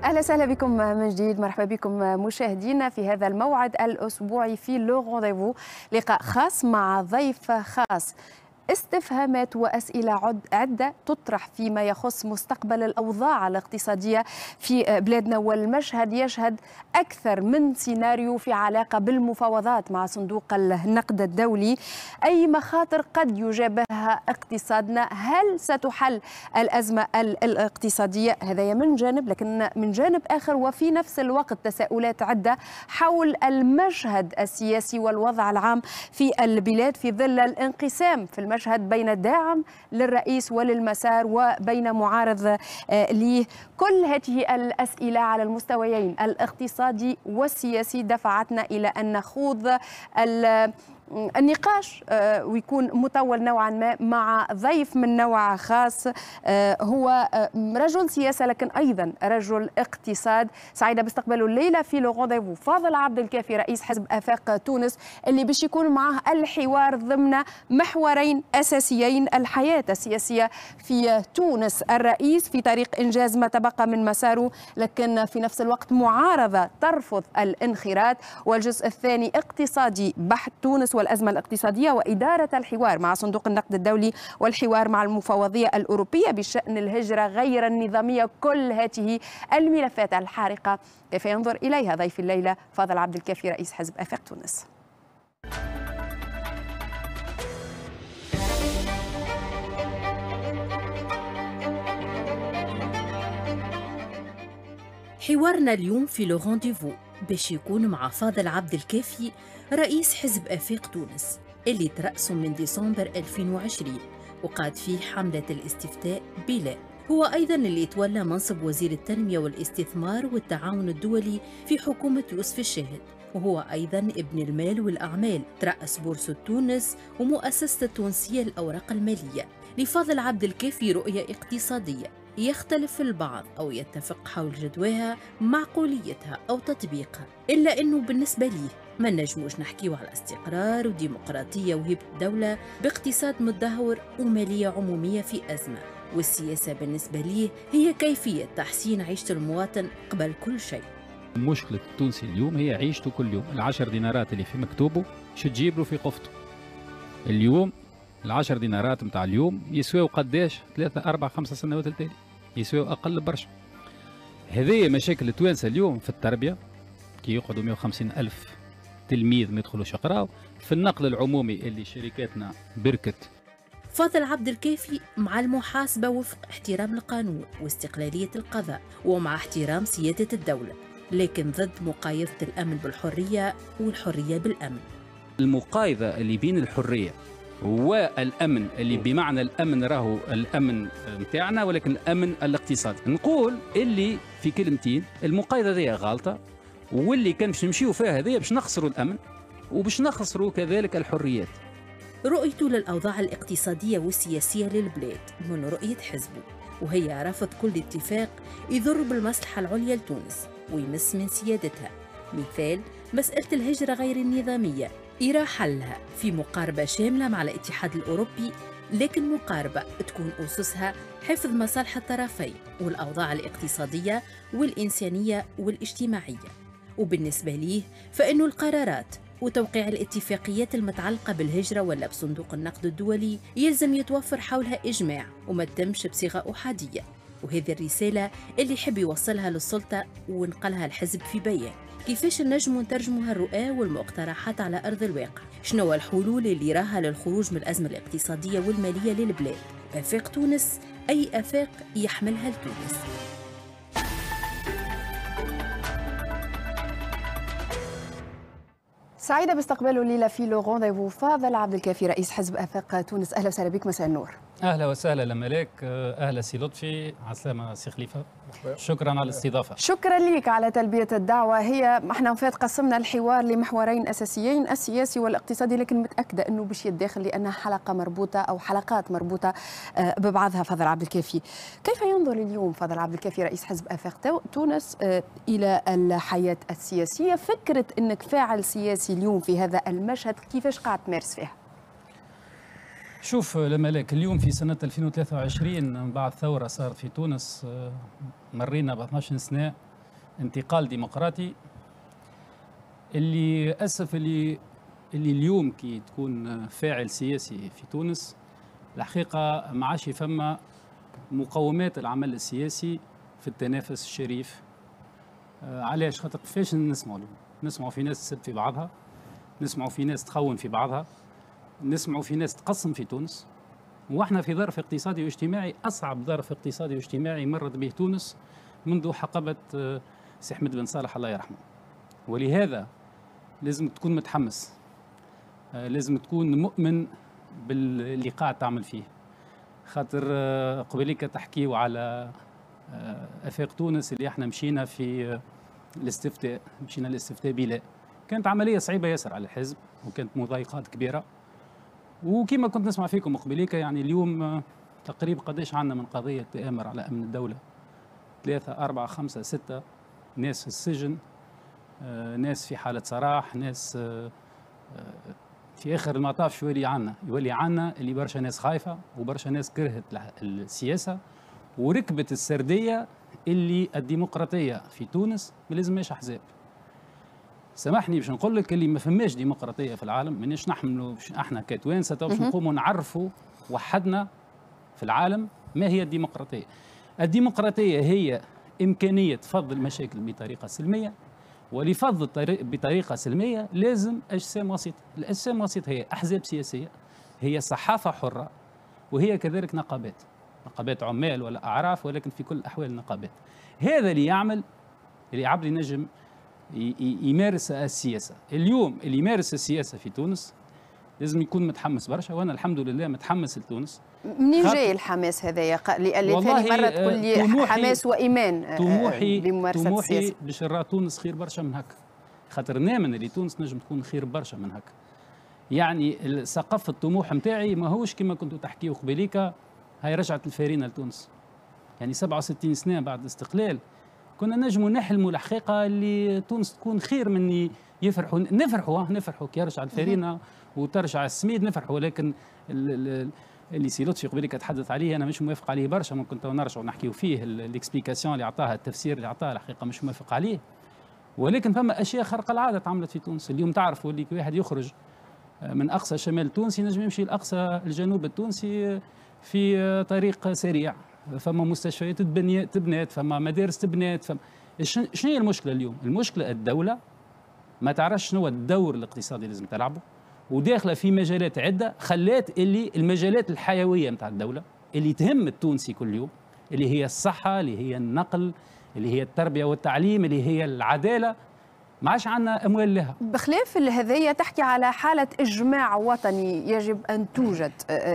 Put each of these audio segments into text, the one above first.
أهلا وسهلا بكم من جديد. مرحبا بكم مشاهدينا في هذا الموعد الأسبوعي في لو رونديفو، لقاء خاص مع ضيف خاص. استفهامات وأسئلة عدة تطرح فيما يخص مستقبل الأوضاع الاقتصادية في بلادنا، والمشهد يشهد أكثر من سيناريو في علاقة بالمفاوضات مع صندوق النقد الدولي. أي مخاطر قد يجابهها اقتصادنا؟ هل ستحل الأزمة الاقتصادية؟ هذا من جانب، لكن من جانب آخر وفي نفس الوقت تساؤلات عدة حول المشهد السياسي والوضع العام في البلاد في ظل الانقسام في المشهد بين الداعم للرئيس وللمسار وبين معارض ليه. كل هذه الأسئلة على المستويين الاقتصادي والسياسي دفعتنا إلى أن نخوض النقاش ويكون مطول نوعا ما مع ضيف من نوع خاص، هو رجل سياسة لكن أيضا رجل اقتصاد. سعيدة باستقباله الليلة في لو رونديفو فاضل عبد الكافي، رئيس حزب آفاق تونس، اللي باش يكون معه الحوار ضمن محورين أساسيين: الحياة السياسية في تونس، الرئيس في طريق إنجاز ما تبقى من مساره لكن في نفس الوقت معارضة ترفض الانخراط، والجزء الثاني اقتصادي بحث تونس والأزمة الاقتصادية وإدارة الحوار مع صندوق النقد الدولي والحوار مع المفوضية الأوروبية بشأن الهجرة غير النظامية. كل هذه الملفات الحارقة كيف ينظر إليها ضيف الليلة فاضل عبد الكافي، رئيس حزب آفاق تونس. حوارنا اليوم في لو رونديفو باش يكون مع فاضل عبد الكافي، رئيس حزب آفاق تونس، اللي ترأسه من ديسمبر 2020 وقاد فيه حملة الاستفتاء بلا. هو أيضا اللي تولى منصب وزير التنمية والاستثمار والتعاون الدولي في حكومة يوسف الشاهد، وهو أيضا ابن المال والأعمال، ترأس بورصة تونس ومؤسسة التونسية للأوراق المالية. لفاضل عبد الكافي رؤية اقتصادية يختلف البعض أو يتفق حول جدواها، معقوليتها أو تطبيقها، إلا أنه بالنسبة ليه ما نجموش نحكيو على استقرار وديمقراطية وهبة الدولة باقتصاد متدهور ومالية عمومية في أزمة. والسياسة بالنسبة ليه هي كيفية تحسين عيشة المواطن قبل كل شيء. مشكلة التونسي اليوم هي عيشته كل يوم. ال10 دينارات اللي في مكتوبه شو تجيب له في قفته اليوم؟ ال10 دينارات متاع اليوم يسويوا قداش؟ 3 4 5 سنوات التالي يسويوا أقل برشا. هذه مشاكل التوانسة اليوم في التربية، كي يقعدوا 150 ألف تلميذ ما يدخلوش يقراوا، في النقل العمومي اللي شركاتنا بركت. فاضل عبد الكافي مع المحاسبة وفق احترام القانون واستقلالية القضاء ومع احترام سيادة الدولة، لكن ضد مقايضة الأمن بالحرية والحرية بالأمن. المقايضة اللي بين الحرية والأمن، اللي بمعنى الأمن راهو الأمن متاعنا ولكن الأمن الاقتصادي، نقول اللي في كلمتين المقايضة دي غالطة، واللي كان باش نمشيو فيها هذه باش نخسروا الأمن وباش نخسروا كذلك الحريات. رؤيته للأوضاع الاقتصادية والسياسية للبلاد من رؤية حزبه، وهي رفض كل اتفاق يضر بالمصلحة العليا لتونس ويمس من سيادتها. مثال مسألة الهجرة غير النظامية، يرى حلها في مقاربة شاملة مع الاتحاد الأوروبي، لكن مقاربة تكون أسسها حفظ مصالح الطرفين والأوضاع الاقتصادية والإنسانية والاجتماعية. وبالنسبة ليه فإنه القرارات وتوقيع الاتفاقيات المتعلقة بالهجرة ولا بصندوق النقد الدولي يلزم يتوفر حولها إجماع وما تتمش بصيغة أحادية. وهذه الرسالة اللي يحب يوصلها للسلطة ونقلها الحزب في بيان. كيفاش نجموا نترجموا هالرؤى والمقترحات على أرض الواقع؟ شنو الحلول اللي راها للخروج من الأزمة الاقتصادية والمالية للبلاد؟ آفاق تونس، أي آفاق يحملها لتونس. سعيدة باستقباله الليلة في لو رونديفو فاضل عبد الكافي، رئيس حزب آفاق تونس. أهلا وسهلا بك، مساء النور. اهلا وسهلا لملاك، اهلا سي لطفي، على السلامه سي خليفه، شكرا على الاستضافه. شكرا لك على تلبيه الدعوه. هي احنا فات قسمنا الحوار لمحورين اساسيين، السياسي والاقتصادي، لكن متاكده انه باش يتداخل لانها حلقه مربوطه او حلقات مربوطه ببعضها. فاضل عبد الكافي، كيف ينظر اليوم فاضل عبد الكافي رئيس حزب آفاق تونس الى الحياه السياسيه؟ فكره انك فاعل سياسي اليوم في هذا المشهد كيفاش قاعد تمارس فيها؟ شوف لملاك، اليوم في سنة 2023 من بعد ثورة صارت في تونس، مرينا ب 12 سنة انتقال ديمقراطي اللي أسف اللي اليوم كي تكون فاعل سياسي في تونس الحقيقة ما عادش فما مقومات العمل السياسي في التنافس الشريف. علاش؟ خاطر كيفاش نسمعوا في ناس تسب في بعضها، نسمعوا في ناس تخون في بعضها، نسمعوا في ناس تقسم في تونس، واحنا في ظرف اقتصادي واجتماعي أصعب ظرف اقتصادي واجتماعي مرت به تونس منذ حقبة سي أحمد بن صالح الله يرحمه. ولهذا لازم تكون متحمس، لازم تكون مؤمن باللي قاعد تعمل فيه. خاطر قبليك تحكيوا على افاق تونس اللي احنا مشينا في الاستفتاء، مشينا الاستفتاء بلا، كانت عمليه صعيبه ياسر على الحزب وكانت مضايقات كبيره. وكما كنت نسمع فيكم قبليك يعني اليوم تقريبا قداش عندنا من قضيه تآمر على امن الدوله، 3 4 5 6 ناس في السجن، ناس في حاله سراح، ناس في اخر المطاف شو يولي عنا اللي برشا ناس خايفه وبرشا ناس كرهت السياسه وركبت السرديه اللي الديمقراطيه في تونس ما لازماش احزاب. سامحني باش نقول لك اللي ما فماش ديمقراطيه في العالم، مانيش نحملوا احنا كتوانسه باش نقوموا نعرفوا وحدنا في العالم ما هي الديمقراطيه. الديمقراطيه هي امكانيه فض المشاكل بطريقه سلميه، ولفض بطريقه سلميه لازم اجسام وسيطه. الاجسام الوسيطه هي احزاب سياسيه، هي صحافه حره، وهي كذلك نقابات عمال ولا اعراف، ولكن في كل الاحوال نقابات. هذا اللي يعمل اللي عبد ينجم يمارس السياسه. اليوم اللي يمارس السياسه في تونس لازم يكون متحمس برشا، وانا الحمد لله متحمس لتونس. منين جاي الحماس هذايا؟ اللي ثاني مره تقول لي حماس وايمان بممارسه السياسه. باش نرى تونس خير برشا من هكا، خاطر نامن اللي تونس نجم تكون خير برشا من هكا. يعني ثقافه الطموح نتاعي ماهوش كما كنتوا تحكيوا قبيليكا هاي رجعت الفارينه لتونس. يعني 67 سنه بعد الاستقلال كنا نجموا نحلموا الحقيقه اللي تونس تكون خير من يفرحوا، نفرحوا كي يرجع الفارينه وترجع السميد نفرحوا. ولكن اللي سي لطفي قبيلك تحدث عليه انا مش موافق عليه برشا، ممكن تو نرجعوا نحكيوا فيه. الاكسبليكاسيون اللي عطاها، التفسير اللي عطاه الحقيقه مش موافق عليه. ولكن فما اشياء خارقه العاده تعملت في تونس. اليوم تعرفوا اللي واحد يخرج من اقصى شمال التونسي ينجم يمشي لاقصى الجنوب التونسي في طريق سريع. فما مستشفيات تبنات، فما مدارس تبنات. شنو هي المشكله اليوم؟ المشكله الدوله ما تعرفش شنو الدور الاقتصادي لازم تلعبه، وداخله في مجالات عده خلات اللي المجالات الحيويه نتاع الدوله اللي تهم التونسي كل يوم، اللي هي الصحه، اللي هي النقل، اللي هي التربيه والتعليم، اللي هي العداله، ما عادش عندنا اموال لها. بخلاف هذايا تحكي على حاله اجماع وطني يجب ان توجد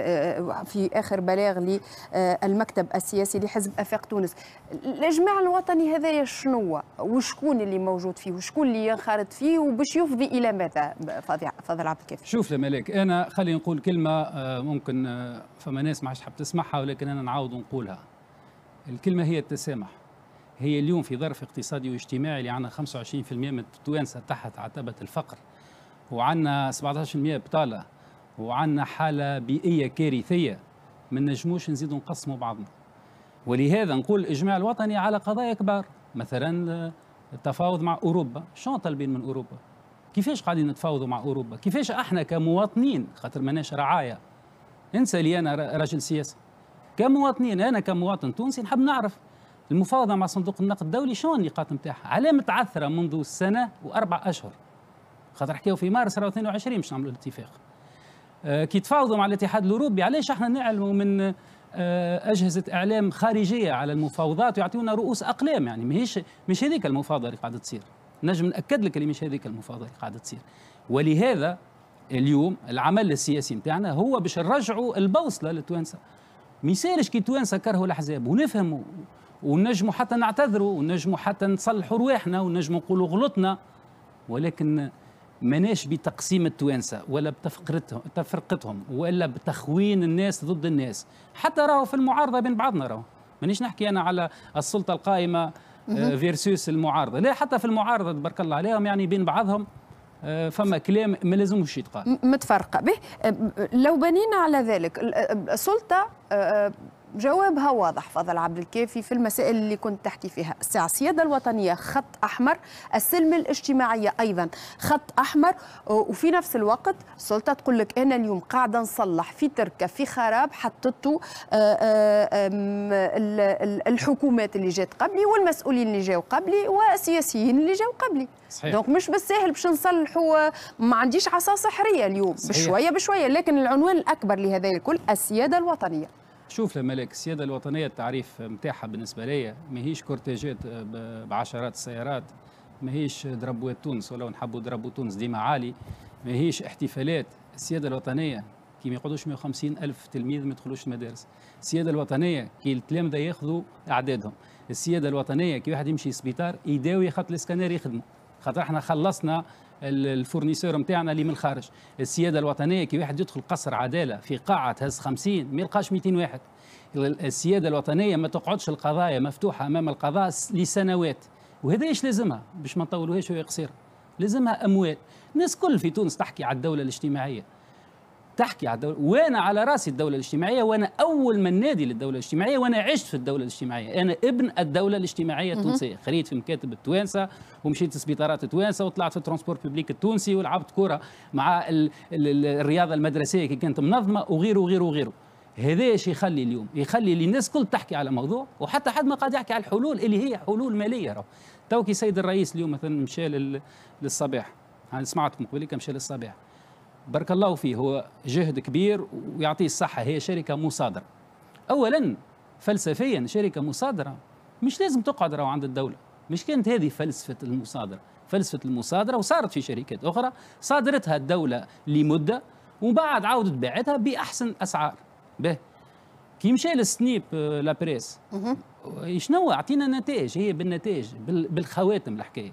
في اخر بلاغ للمكتب السياسي لحزب افاق تونس. الاجماع الوطني هذايا شنو؟ وشكون اللي موجود فيه؟ وشكون اللي ينخرط فيه؟ وباش يفضي الى ماذا؟ فضل عبد الكافي. شوف لملاك، انا خلينا نقول كلمه ممكن فما ناس ما عادش تحب تسمعها، ولكن انا نعاود نقولها. الكلمه هي التسامح. هي اليوم في ظرف اقتصادي واجتماعي اللي عندنا 25% من التوانسه تحت عتبه الفقر، وعندنا 17% بطاله، وعندنا حاله بيئيه كارثيه، ما نجموش نزيدوا نقسموا بعضنا. ولهذا نقول الاجماع الوطني على قضايا كبار، مثلا التفاوض مع اوروبا. شنو طالبين من اوروبا؟ كيفاش قاعدين نتفاوضوا مع اوروبا؟ كيفاش احنا كمواطنين، خاطر ماناش رعايا، انسى لي انا راجل سياسه، كمواطنين انا كمواطن تونسي نحب نعرف المفاوضه مع صندوق النقد الدولي شنو النقاط نتاعها؟ علاه متعثره منذ سنه و4 أشهر؟ خاطر حكاوا في مارس 22 باش نعملوا الاتفاق. كي تفاوضوا مع الاتحاد الاوروبي علاش احنا نعلموا من اجهزه اعلام خارجيه على المفاوضات ويعطيونا رؤوس اقلام؟ يعني مش هذيك المفاوضه اللي قاعده تصير. نجم ناكد لك اللي مش هذيك المفاوضه اللي قاعده تصير. ولهذا اليوم العمل السياسي نتاعنا هو باش نرجعوا البوصله للتوانسه. ما يسالش كي التوانسه كرهوا الاحزاب، ونفهموا ونجموا حتى نعتذروا، ونجموا حتى نصلحوا رواحنا، ونجموا نقولوا غلطنا، ولكن ماناش بتقسيم التوانسه ولا بتفرقتهم ولا بتخوين الناس ضد الناس. حتى راهو في المعارضه بين بعضنا، راهو مانيش نحكي انا على السلطه القائمه فيرسوس المعارضه، لا، حتى في المعارضه تبارك الله عليهم يعني بين بعضهم فما كلام ما لازمش يتقال. متفرقه به. لو بنينا على ذلك السلطه جوابها واضح فضل عبد الكافي في المسائل اللي كنت تحكي فيها. السيادة الوطنية خط أحمر، السلم الاجتماعية أيضا خط أحمر، وفي نفس الوقت السلطة تقول لك أنا اليوم قاعدة نصلح في تركة في خراب حطته الحكومات اللي جات قبلي والمسؤولين اللي جاوا قبلي والسياسيين اللي جاوا قبلي. صحيح. دونك مش بالساهل باش نصلحوا، ما عنديش عصا سحرية اليوم. صحيح. بشوية بشوية، لكن العنوان الأكبر لهذا الكل السيادة الوطنية. شوف لملك، السيادة الوطنية التعريف متاعها بالنسبة لي ماهيش كورتيجات بعشرات السيارات، ماهيش دربوات تونس ولو نحبوا دربوا تونس ديما عالي، ماهيش احتفالات. السيادة الوطنية كي ما يقعدوش 150 ألف تلميذ ما يدخلوش المدارس. السيادة الوطنية كي التلامذة ياخذوا أعدادهم. السيادة الوطنية كي واحد يمشي سبيطار يداوي خاطر الاسكانير يخدموا، خاطر احنا خلصنا الفورنيسور نتاعنا اللي من الخارج. السياده الوطنيه كي واحد يدخل قصر عداله في قاعه تهز 50 ما يلقاش 200 واحد. السياده الوطنيه ما تقعدش القضايا مفتوحه امام القضاء لسنوات، وهذا ايش لازمها باش ما نطولوهاش وهي قصيره. لازمها اموال. الناس كل في تونس تحكي على الدوله الاجتماعيه، تحكي على الدولة، وانا على راسي الدولة الاجتماعية، وانا اول من نادي للدولة الاجتماعية، وانا عشت في الدولة الاجتماعية، انا ابن الدولة الاجتماعية التونسية، خريت في مكاتب التوانسة ومشيت سبيطارات التوانسة وطلعت في الترونسبور بوبليك التونسي ولعبت كرة مع الرياضة المدرسية كي كانت منظمة وغيره وغيره وغيره. هذا ايش يخلي اليوم؟ يخلي الناس كل تحكي على موضوع وحتى حد ما قاعد يحكي على الحلول اللي هي حلول مالية. توكي سيد الرئيس اليوم مثلا مشى للصباح، انا سمعت من قبل مشى للصباح، بارك الله فيه، هو جهد كبير ويعطيه الصحة. هي شركة مصادرة. أولا فلسفيا شركة مصادرة مش لازم تقعد راهو عند الدولة، مش كانت هذه فلسفة المصادرة. فلسفة المصادرة وصارت في شركات أخرى صادرتها الدولة لمدة وبعد عودت باعتها بأحسن أسعار. به كي مشى للسنيب لابريس شنو أعطينا نتائج، هي بالنتائج بالخواتم الحكاية.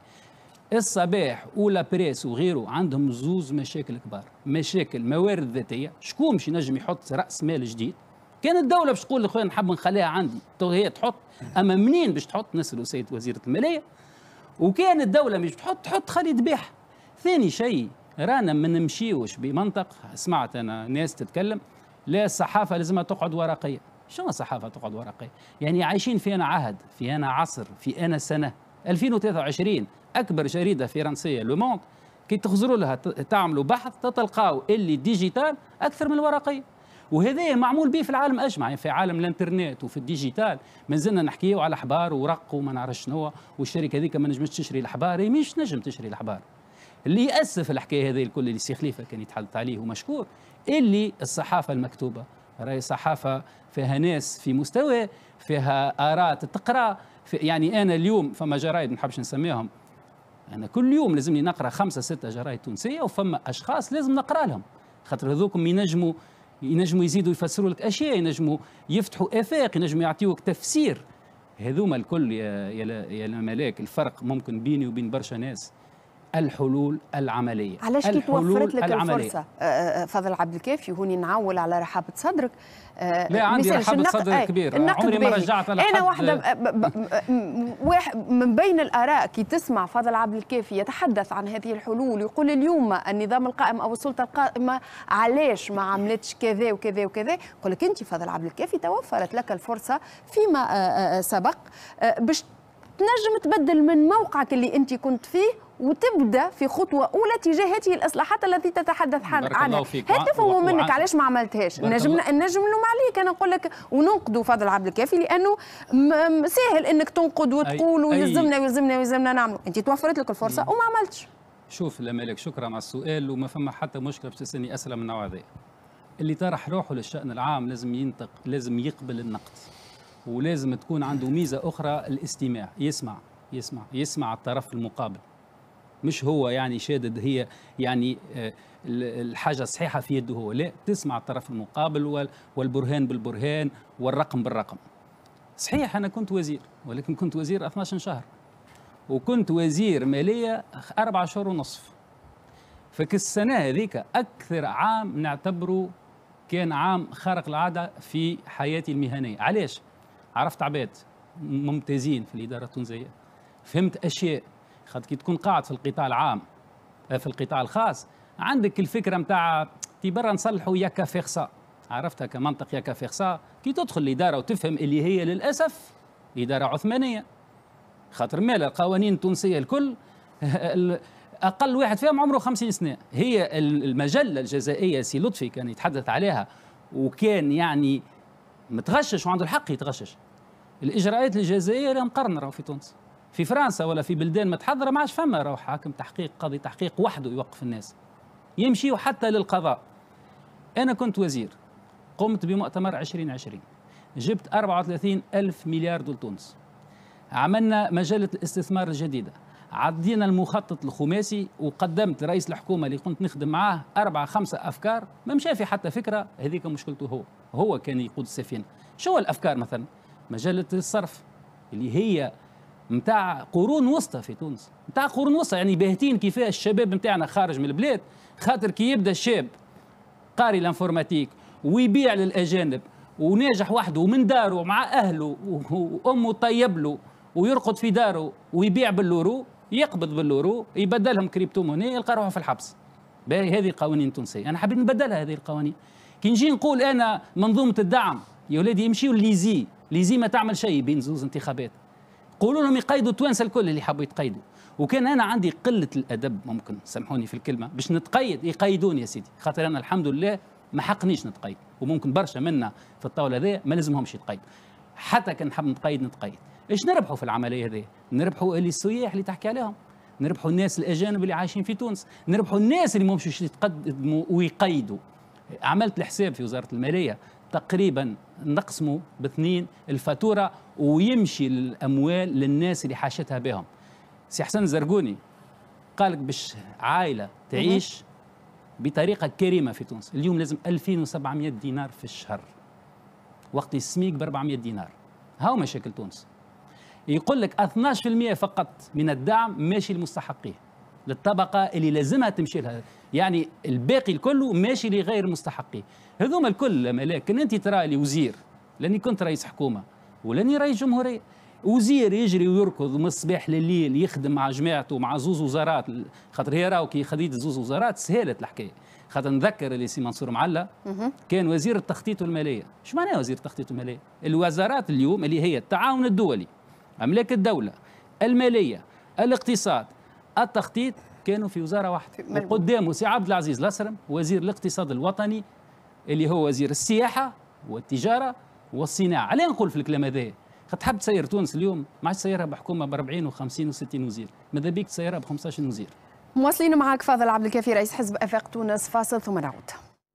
الصباح ولا بريس وغيره عندهم زوز مشاكل كبار، مشاكل موارد ذاتيه. شكون باش ينجم يحط راس مال جديد؟ كان الدوله باش تقول اخويا نحب نخليها عندي، تو هي تحط، اما منين باش تحط؟ نسالوا سيد وزيره الماليه. وكان الدوله مش تحط خلي تبيعها. ثاني شيء رانا ما نمشيوش بمنطق، سمعت انا ناس تتكلم لا الصحافه لازمها تقعد ورقيه. شنو الصحافه تقعد ورقيه؟ يعني عايشين في انا عهد، في انا عصر، في انا سنه 2023 اكبر جريده فرنسيه لو موند كي تخزروا لها تعملوا بحث تلقاو اللي ديجيتال اكثر من الورقيه. وهذا معمول به في العالم اجمع، يعني في عالم الانترنت وفي الديجيتال مازلنا نحكيو على احبار ورق وما نعرفش شنو، والشركه هذيك ما نجمش تشري الاحبار، هي مش نجم تشري الاحبار. اللي ياسف الحكايه هذه الكل اللي سي خليفه كان يتحدث عليه ومشكور، اللي الصحافه المكتوبه راهي صحافه فيها ناس في مستوى، فيها اراء تقرا. يعني انا اليوم فما جرايد ما نحبش نسميهم، أنا كل يوم لازمني نقرأ 5 6 جرايد تونسية، وفما أشخاص لازم نقرأ لهم، خاطر هذوكم ينجموا يزيدوا يفسروا لك أشياء، ينجموا يفتحوا آفاق، ينجموا يعطيوك تفسير. هذوما الكل يا ملاك الفرق ممكن بيني وبين برشا ناس، الحلول العملية. علاش كي توفرت لك الفرصة فضل عبد الكافي هوني نعول على رحابة صدرك؟ لا عندي رحابة صدر كبير، عمري ما رجعت على أنا واحدة واحد من بين الآراء كي تسمع فضل عبد الكافي يتحدث عن هذه الحلول، يقول اليوم النظام القائم أو السلطة القائمة علاش ما عملتش كذا وكذا وكذا، يقول لك أنت فضل عبد الكافي توفرت لك الفرصة فيما سبق باش تنجم تبدل من موقعك اللي أنت كنت فيه وتبدا في خطوه اولى تجاه هذه الاصلاحات التي تتحدث عنها. هل تفهموا منك علاش ما عملتهاش؟ نجم نلوم عليك، انا نقول لك وننقدوا فضل عبد الكافي لانه سهل انك تنقد وتقول ويلزمنا نعملوا. انت توفرت لك الفرصه وما عملتش. شوف مالك، شكرا على السؤال، وما فما حتى مشكله باش تسالني اسئله من النوع هذا. اللي طرح روحه للشان العام لازم ينطق، لازم يقبل النقد، ولازم تكون عنده ميزه اخرى الاستماع، يسمع الطرف المقابل، مش هو يعني شادد هي يعني الحاجة صحيحة في يده هو، لا، تسمع الطرف المقابل والبرهان بالبرهان والرقم بالرقم. صحيح أنا كنت وزير، ولكن كنت وزير 12 شهر، وكنت وزير مالية 4 شهور ونصف. فك السنة هذيك أكثر عام نعتبره كان عام خارق العادة في حياتي المهنية. علاش؟ عرفت عباد ممتازين في الإدارة التونسية، فهمت أشياء، خاطر كي تكون قاعد في القطاع العام في القطاع الخاص عندك الفكره نتاع تي برا نصلحوا ياكا فيغسا، عرفتها كمنطق يا كفرصة، كي تدخل الإدارة وتفهم اللي هي للأسف إدارة عثمانية، خاطر مال القوانين التونسية الكل أقل واحد فيهم عمره 50 سنة. هي المجلة الجزائية سي لطفي كان يتحدث عليها وكان يعني متغشش وعنده الحق يتغشش. الإجراءات الجزائية راهي مقرنة راهو في تونس، في فرنسا ولا في بلدان متحضرة ما عادش فما راهو حاكم تحقيق قاضي تحقيق وحده يوقف الناس، يمشيوا حتى للقضاء. أنا كنت وزير، قمت بمؤتمر 2020 جبت 34 ألف مليار دول تونس، عملنا مجلة الاستثمار الجديدة، عدينا المخطط الخماسي وقدمت رئيس الحكومة اللي كنت نخدم معاه 4 5 أفكار، ما مشى في حتى فكرة. هذيك مشكلته، هو كان يقود السفينة. شو الأفكار؟ مثلا مجلة الصرف اللي هي متاع قرون وسطى في تونس، متاع قرون وسطى، يعني باهتين كيفاش الشباب متاعنا خارج من البلاد، خاطر كي يبدا الشاب قاري الانفورماتيك ويبيع للأجانب وناجح وحده ومن داره مع أهله وأمه طيب له ويرقد في داره ويبيع باللورو، يقبض باللورو، يبدلهم كريبتو موني، يلقى روحه في الحبس. باهي هذه القوانين التونسية، أنا حبيت نبدلها هذه القوانين. كي نجي نقول أنا منظومة الدعم يا ولادي يمشيوا ليزي ما تعمل شيء بين زوز انتخابات، قولوا لهم يقيدوا التوانسة الكل اللي حبوا يتقيدوا. وكان أنا عندي قلة الأدب، ممكن سامحوني في الكلمة، باش نتقيد يقيدوني يا سيدي، خاطر أنا الحمد لله ما حقنيش نتقيد، وممكن برشا منا في الطاولة هذه ما لازمهمش يتقيد. حتى كان نحب نتقيد. ايش نربحوا في العمليه هذه؟ نربحوا اللي السياح اللي تحكي عليهم، نربحوا الناس الاجانب اللي عايشين في تونس، نربحوا الناس اللي مش يتقدموا ويقيدوا. عملت الحساب في وزاره الماليه تقريبا نقسموا باثنين الفاتوره ويمشي الاموال للناس اللي حاشتها بهم. سي حسن الزرقوني قال لك باش عائله تعيش بطريقه كريمه في تونس اليوم لازم 2700 دينار في الشهر، وقت السميك ب 400 دينار. هاو مشاكل تونس. يقول لك 12% فقط من الدعم ماشي للمستحقين، للطبقه اللي لازمها تمشي لها، يعني الباقي الكل ماشي لغير المستحقين. هذوما الكل ملاك. كان انت ترى لي وزير، لاني كنت رئيس حكومه ولاني رئيس جمهوريه، وزير يجري ويركض من الصباح لليل يخدم مع جماعته مع زوز وزارات، خاطر هي راهو كي خديت زوز وزارات سهلت الحكايه. خاطر نذكر اللي سي منصور معلة كان وزير التخطيط والماليه. شو معناه وزير التخطيط والماليه؟ الوزارات اليوم اللي هي التعاون الدولي، أملاك الدولة، المالية، الاقتصاد، التخطيط، كانوا في وزارة واحدة. وقدامه سي عبد العزيز الأسرم وزير الاقتصاد الوطني اللي هو وزير السياحة والتجارة والصناعة. عليه نقول في الكلام هذا؟ تحب تسير تونس اليوم ما عادش تسيرها بحكومة ب 40 و50 و60 وزير، ماذا بيك تسيرها ب 15 وزير. مواصلين معك فاضل عبد الكافي رئيس حزب آفاق تونس، فاصل ثم نعود.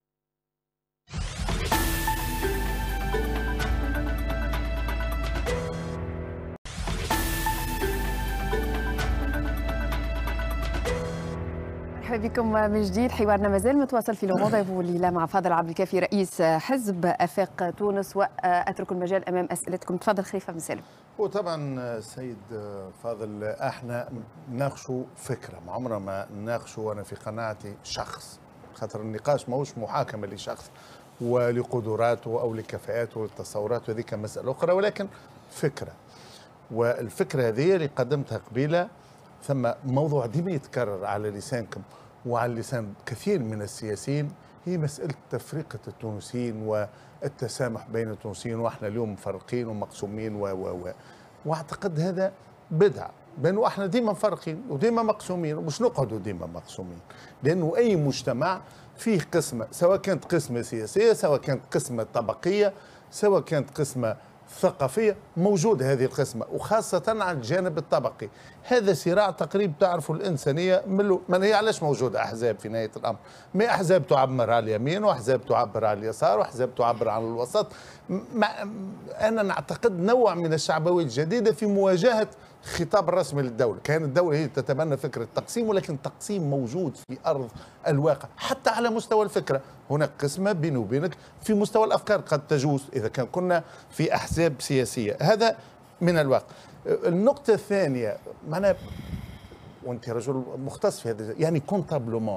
مرحبا بكم من جديد. حوارنا مازال متواصل في لومونديفو الليله مع فاضل عبد الكافي رئيس حزب آفاق تونس، واترك المجال امام اسئلتكم. تفضل خليفه بن سالم. وطبعا سيد فاضل احنا نناقشوا فكره، ما عمرنا ما نناقشوا، وانا في قناعتي شخص، خاطر النقاش ماهوش محاكمه لشخص ولقدراته او لكفاءاته والتصورات، وهذيك مساله اخرى، ولكن فكره. والفكره هذه اللي قدمتها قبيله، ثم موضوع ديما يتكرر على لسانكم وعلى لسان كثير من السياسيين، هي مسألة تفرقة التونسيين والتسامح بين التونسيين، واحنا اليوم مفرقين ومقسومين واعتقد هذا بدعة، لأنه احنا ديما مفرقين وديما مقسومين، ومش نقعدوا ديما مقسومين، لأنه أي مجتمع فيه قسمة، سواء كانت قسمة سياسية، سواء كانت قسمة طبقية، سواء كانت قسمة ثقافية، موجودة هذه القسمة، وخاصة على الجانب الطبقي. هذا صراع تقريبا تعرفوا الإنسانية من هي علاش موجودة أحزاب في نهاية الأمر، ما أحزاب تعبر على اليمين وأحزاب تعبر على اليسار وأحزاب تعبر عن الوسط. أنا نعتقد نوع من الشعبوية الجديدة في مواجهة خطاب الرسمي للدولة. كانت الدولة هي تتبنى فكرة التقسيم، ولكن التقسيم موجود في أرض الواقع حتى على مستوى الفكرة. هناك قسمة بيني وبينك في مستوى الأفكار قد تجوز إذا كنا في أحزاب سياسية، هذا من الواقع. النقطة الثانية، معنا وأنت رجل مختص في هذا، يعني كونتابلومون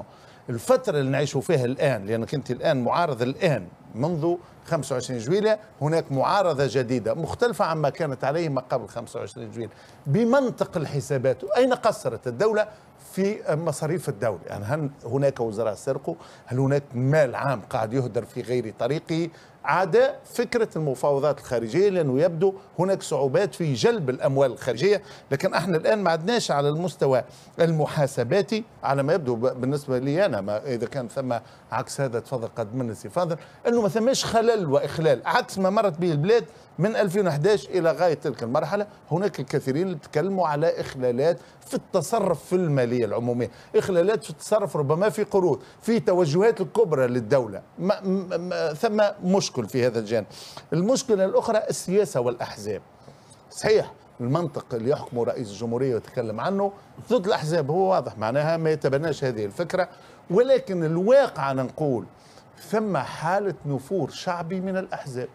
الفترة اللي نعيشوا فيها الآن، لأنك أنت الآن معارض الآن منذ 25 جويلية، هناك معارضة جديدة مختلفة عما كانت عليه ما قبل 25 جويلية بمنطق الحسابات. أين قصرت الدولة في مصاريف الدولة؟ يعني هل هناك وزراء سرقوا؟ هل هناك مال عام قاعد يهدر في غير طريقه؟ عدا فكرة المفاوضات الخارجية، لأنه يبدو هناك صعوبات في جلب الأموال الخارجية. لكن احنا الآن ما عدناش على المستوى المحاسباتي على ما يبدو بالنسبة لي أنا، ما إذا كان ثم عكس هذا تفضل قد من سي فاضل، أنه ما ثماش خلل وإخلال عكس ما مرت به البلاد من 2011 إلى غاية تلك المرحلة. هناك الكثيرين اللي تكلموا على إخلالات في التصرف في المالية العمومية، إخلالات في التصرف ربما في قروض، في توجهات الكبرى للدولة، ثم مشكل في هذا الجانب. المشكلة الأخرى السياسة والأحزاب. صحيح المنطق اللي يحكمه رئيس الجمهورية ويتكلم عنه ضد الأحزاب، هو واضح معناها ما يتبناش هذه الفكرة، ولكن الواقع نقول ثم حالة نفور شعبي من الأحزاب،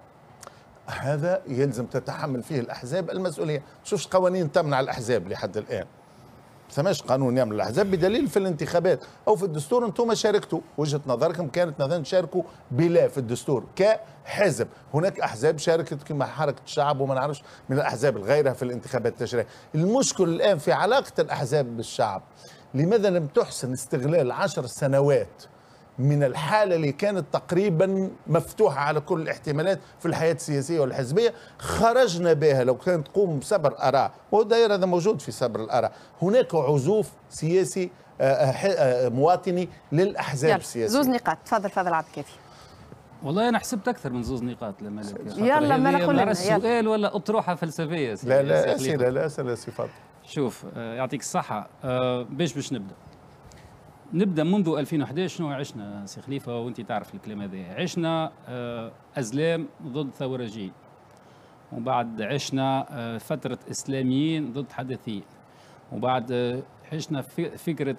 هذا يلزم تتحمل فيه الأحزاب المسؤولية. شوفش قوانين تمنع الأحزاب لحد الآن، ثماش قانون يمنع الأحزاب، بدليل في الانتخابات أو في الدستور أنتم شاركتوا، وجهة نظركم كانت مثلا تشاركوا بلا في الدستور كحزب. هناك أحزاب شاركت كما حركة الشعب وما نعرفش من الأحزاب الغيرها في الانتخابات التشريعية. المشكل الآن في علاقة الأحزاب بالشعب. لماذا لم تحسن استغلال 10 سنوات من الحالة اللي كانت تقريبا مفتوحة على كل الاحتمالات في الحياة السياسية والحزبية، خرجنا بها لو كانت تقوم بسبر آراء، والدائرة هذا موجود في سبر الآراء. هناك عزوف سياسي مواطني للأحزاب السياسية. زوز نقاط، تفضل عبد الكافي. والله انا حسبت اكثر من زوز نقاط لما يلا ما نقول لنا سؤال ولا اطروحه فلسفيه. لا اسئله لا اسئله صفات. شوف يعطيك الصحه. باش نبدا منذ 2011 شنو عشنا سي خليفه، وانت تعرف الكلام هذا. عشنا ازلام ضد ثورجيين، ومن بعد عشنا فتره اسلاميين ضد حدثيين، وبعد عشنا فكره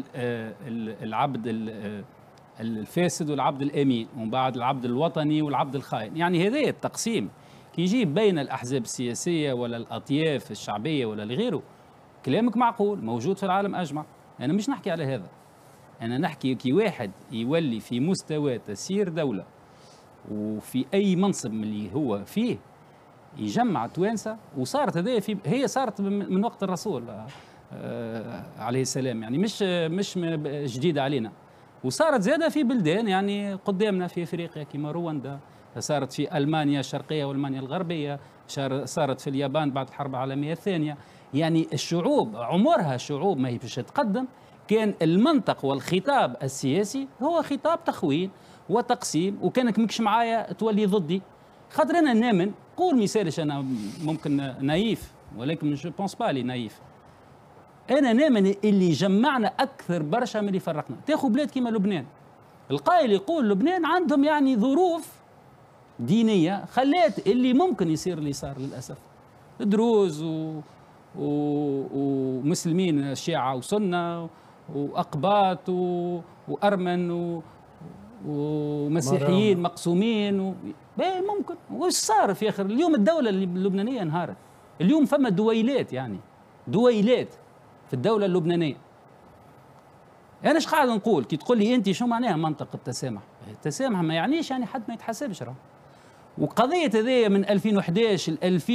العبد الفاسد والعبد الامين، ومن بعد العبد الوطني والعبد الخائن. يعني هذا التقسيم كي يجيب بين الاحزاب السياسيه ولا الاطياف الشعبيه ولا لغيره، كلامك معقول موجود في العالم اجمع. انا مش نحكي على هذا، أنا نحكي كي واحد يولي في مستوى تسيير دولة وفي أي منصب من اللي هو فيه يجمع توانسة. وصارت هذه هي صارت من وقت الرسول عليه السلام، يعني مش جديدة علينا، وصارت زيادة في بلدان يعني قدامنا في أفريقيا كما رواندا، صارت في ألمانيا الشرقية وألمانيا الغربية، صارت في اليابان بعد الحرب العالمية الثانية. يعني الشعوب عمرها شعوب ما هي باش تتقدم كان المنطق والخطاب السياسي هو خطاب تخوين وتقسيم، وكانك مكش معايا تولي ضدي. خاطر انا نامن، قول مثالش انا ممكن نايف، ولكن جو بونس با لي نايف. انا نامن اللي جمعنا اكثر برشا من اللي فرقنا. تاخذ بلاد كيما لبنان، القائل يقول لبنان عندهم يعني ظروف دينيه خلات اللي ممكن يصير اللي صار للاسف. دروز ومسلمين شيعة وسنة وأقباط وأرمن ومسيحيين مقسومين ممكن. وش صار في آخر اليوم؟ الدولة اللبنانية انهارت. اليوم فما دويلات، يعني دويلات في الدولة اللبنانية. أنا إيش قاعد نقول؟ كي تقول لي أنت شو معناها منطق التسامح؟ التسامح ما يعنيش يعني حد ما يتحاسبش. وقضية هذه من 2011 ل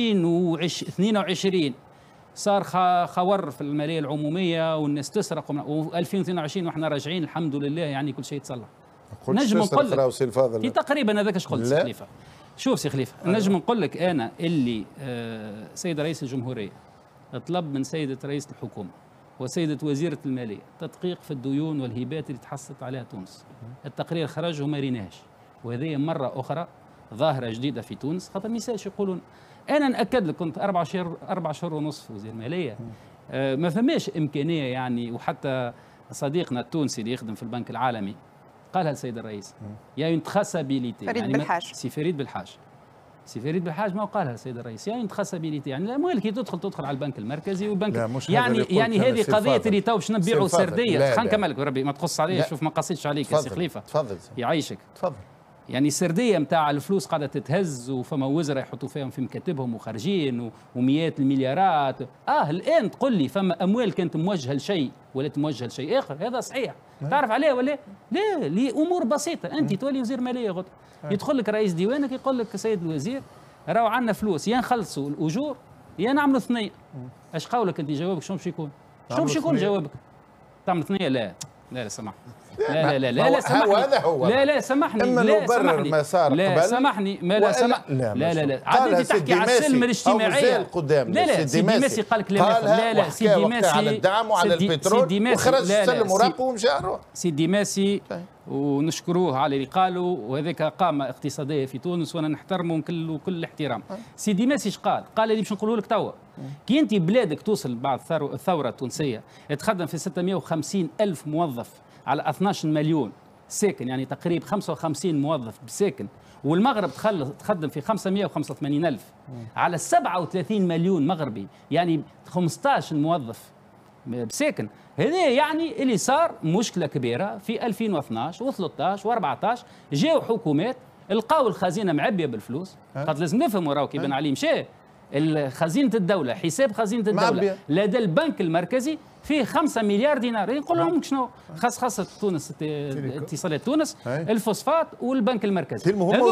2022 صار خور في الماليه العموميه والناس تسرق، و2022 واحنا راجعين الحمد لله يعني كل شيء يتصلح. نجم نقول لك في تقريبا هذاك ايش قلت سي خليفه. شوف سي خليفه، نجم نقول لك انا اللي سيد رئيس الجمهوريه طلب من سيده رئيس الحكومه وسيده وزيره الماليه تدقيق في الديون والهبات اللي تحصلت عليها تونس. التقرير خرج وما ريناهش، وهذه مره اخرى ظاهره جديده في تونس. خاطر ما يسالش يقولون، انا ناكد لك كنت 4 شهور ونصف وزير الماليه، ما فماش امكانيه يعني. وحتى صديقنا التونسي اللي يخدم في البنك العالمي قالها للسيد الرئيس، يا اون تراسابيليتي، فريد بالحاج، سي فريد بالحاج ما قالها للسيد الرئيس، يا اون تراسابيليتي، يعني الاموال كي تدخل على البنك المركزي والبنك يعني هذه قضيه اللي تو باش نبيعوا سرديه. خلينا نكمل لك بربي ما تقص عليا. شوف ما قصيتش عليك يا سي خليفه، تفضل يعيشك. تفضل. يعني السرديه نتاع الفلوس قاعده تتهز، وفما وزراء يحطوا فيهم في مكاتبهم وخارجين ومئات المليارات. الان تقول لي فما اموال كانت موجهه لشيء ولا موجهه لشيء اخر، هذا صحيح. تعرف عليه ولا لا؟ لامور بسيطه. انت تولي وزير ماليه غد، يدخل لك رئيس ديوانك يقول لك سيد الوزير راهو عندنا فلوس، يا نخلصوا الاجور يا نعملوا ثنيه. اش قولك انت؟ جوابك شنو باش يكون؟ شنو باش يكون جوابك؟ تعمل ثنيه؟ لا سامحني. لا سامحني. هذا هو. لا سامحني. اما نبرر ما صار قبل. لا سامحني. لا عاد انت تحكي على السلم الاجتماعي. لا سيدي ماسي قال كلام اخر. لا سيدي ماسي على الدعم وعلى البترول وخرج السلم ورقه ومشى. سيدي ماسي ونشكروه على اللي قالوا، وهذاك قامه اقتصاديه في تونس وانا نحترمه كل الاحترام. سيدي ماسي اش قال؟ قال اللي باش نقوله لك توا، كي انت بلادك توصل بعد الثوره التونسيه تخدم في 650 الف موظف على 12 مليون ساكن، يعني تقريبا 55 موظف بساكن، والمغرب تخدم في 585 ألف على 37 مليون مغربي، يعني 15 موظف بساكن. هذا يعني اللي صار مشكلة كبيرة في 2012 و13 و14. جاوا حكومات لقاو الخزينة معبية بالفلوس. قد لازم نفهموا راهو كي بن علي مشى خزينة الدولة، حساب خزينة الدولة لدى البنك المركزي فيه 5 مليار دينار. نقول لهم شنو؟ خاصة تونس، اتصالات تونس، الفوسفات والبنك المركزي.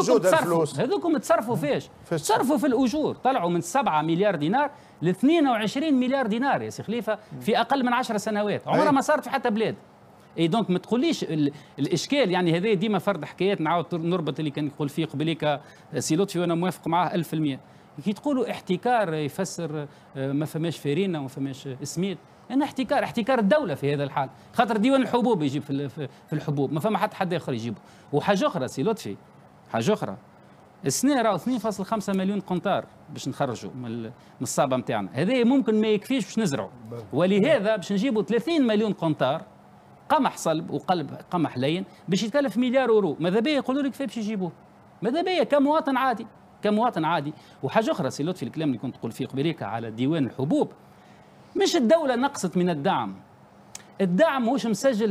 هذوكم تصرفوا فيش؟ تصرفوا في الأجور، طلعوا من 7 مليار دينار ل 22 مليار دينار يا سي خليفة في أقل من 10 سنوات. عمرها ما صارت في حتى بلاد. اي دونك ما تقوليش الاشكال، يعني هذا ديما فرد حكايات. نعاود نربط اللي كان يقول فيه قبليك سي لطفي وانا موافق معاه 1000%. كي تقولوا احتكار يفسر ما فماش فارينه وما فماش سميد. انا احتكار الدوله في هذا الحال، خاطر ديوان الحبوب يجيب في الحبوب، ما فما حد اخر يجيبه. وحاجه اخرى سي لطفي، حاجه اخرى، السنه راهو 2.5 مليون قنطار باش نخرجوا من الصابه نتاعنا. هذا ممكن ما يكفيش باش نزرعوا، ولهذا باش نجيبوا 30 مليون قنطار قمح صلب وقلب قمح لين باش يتكلف مليار اورو. ماذا بيا يقولوا لك كيف باش يجيبوه؟ ماذا بيا كمواطن عادي. وحاجه اخرى سي لطفي، الكلام اللي كنت تقول فيه قبيليك على ديوان الحبوب، مش الدوله نقصت من الدعم. الدعم مش مسجل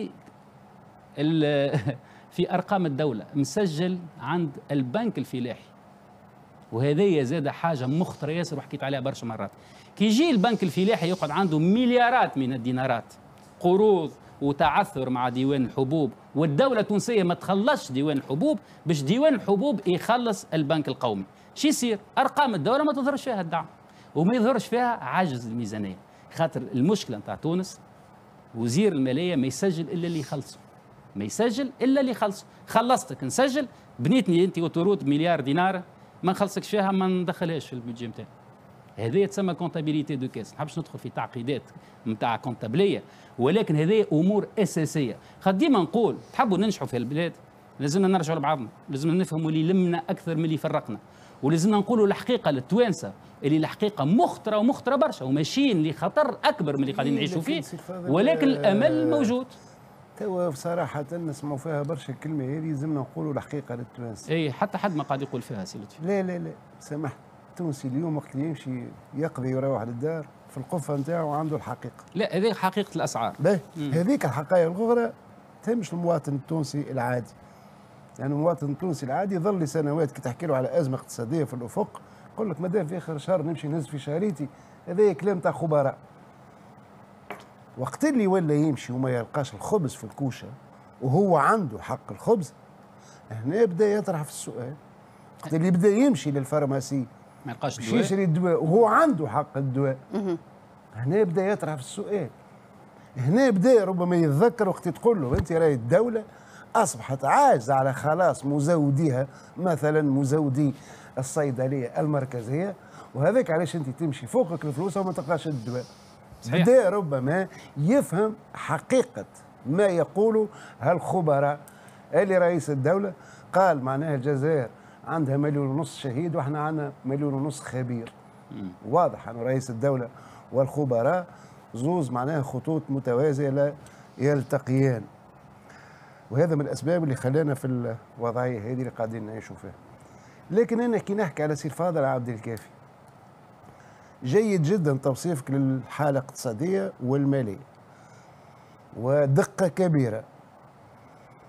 في ارقام الدوله، مسجل عند البنك الفلاحي. وهذه زاد حاجه مخطره ياسر وحكيت عليها برشا مرات. كي يجي البنك الفلاحي يقعد عنده مليارات من الدينارات قروض وتعثر مع ديوان الحبوب، والدولة التونسية ما تخلصش ديوان الحبوب باش ديوان الحبوب يخلص البنك القومي. شو يصير؟ أرقام الدولة ما تظهرش فيها الدعم وما يظهرش فيها عجز الميزانية. خاطر المشكلة نتاع تونس وزير المالية ما يسجل إلا اللي يخلصه. خلصتك نسجل، بنيتني أنت أوتوروت بمليار دينار، ما نخلصك فيها ما ندخلهاش في البيدجي نتاعي. هذه تسمى كونتابيليتي دو كاس. ما نحبش ندخل في تعقيدات نتاع كونتابليه، ولكن هذه امور اساسيه. ديما نقول تحبوا ننجحوا في البلاد لازمنا نرجعوا لبعضنا، لازمنا نفهموا اللي يلمنا اكثر من اللي يفرقنا، ولازمنا نقولوا الحقيقه للتوانسه اللي الحقيقه مخطره برشا وماشيين لخطر اكبر من اللي قاعدين نعيشوا فيه، ولكن الامل موجود. توا صراحة نسمعوا فيها برشا الكلمة هذه، لازمنا نقولوا الحقيقة للتوانسة. اي حتى حد ما قاعد يقول فيها سي لطفي. لا سامحني، التونسي اليوم وقت اللي يمشي يقضي ويروح للدار في القفه نتاعو عنده الحقيقه. لا هذه حقيقه الاسعار. هذيك الحقائق الاخرى تهمش المواطن التونسي العادي. يعني المواطن التونسي العادي ظل لسنوات كي تحكي له على ازمه اقتصاديه في الافق يقول لك مادام في اخر شهر نمشي نهز في شهريتي. هذا كلام تاع خبراء. وقت اللي ولا يمشي وما يلقاش الخبز في الكوشه وهو عنده حق الخبز، هنا يبدا يطرح في السؤال. وقت اللي يبدا يمشي للفارماسي ما يلقاش الدواء، يشري الدواء وهو عنده حق الدواء، هنا يبدا يطرح في السؤال. هنا يبدا ربما يتذكر وقت تقول له انت راهي الدوله اصبحت عاجزه على خلاص مزوديها، مثلا مزودي الصيدليه المركزيه، وهذاك علاش انت تمشي فوقك الفلوس وما تلقاش الدواء. بدا ربما يفهم حقيقه ما يقوله هالخبراء. اللي رئيس الدوله قال معناها الجزائر عندها 1.5 مليون شهيد واحنا عندنا 1.5 مليون خبير. واضح أن رئيس الدولة والخبراء زوز معناها خطوط متوازية لا يلتقيان، وهذا من الأسباب اللي خلانا في الوضعية هذه اللي قاعدين نعيشوا فيها. لكن أنا كي نحكي على سي الفاضل عبد الكافي، جيد جدا توصيفك للحالة الاقتصادية والمالية ودقة كبيرة،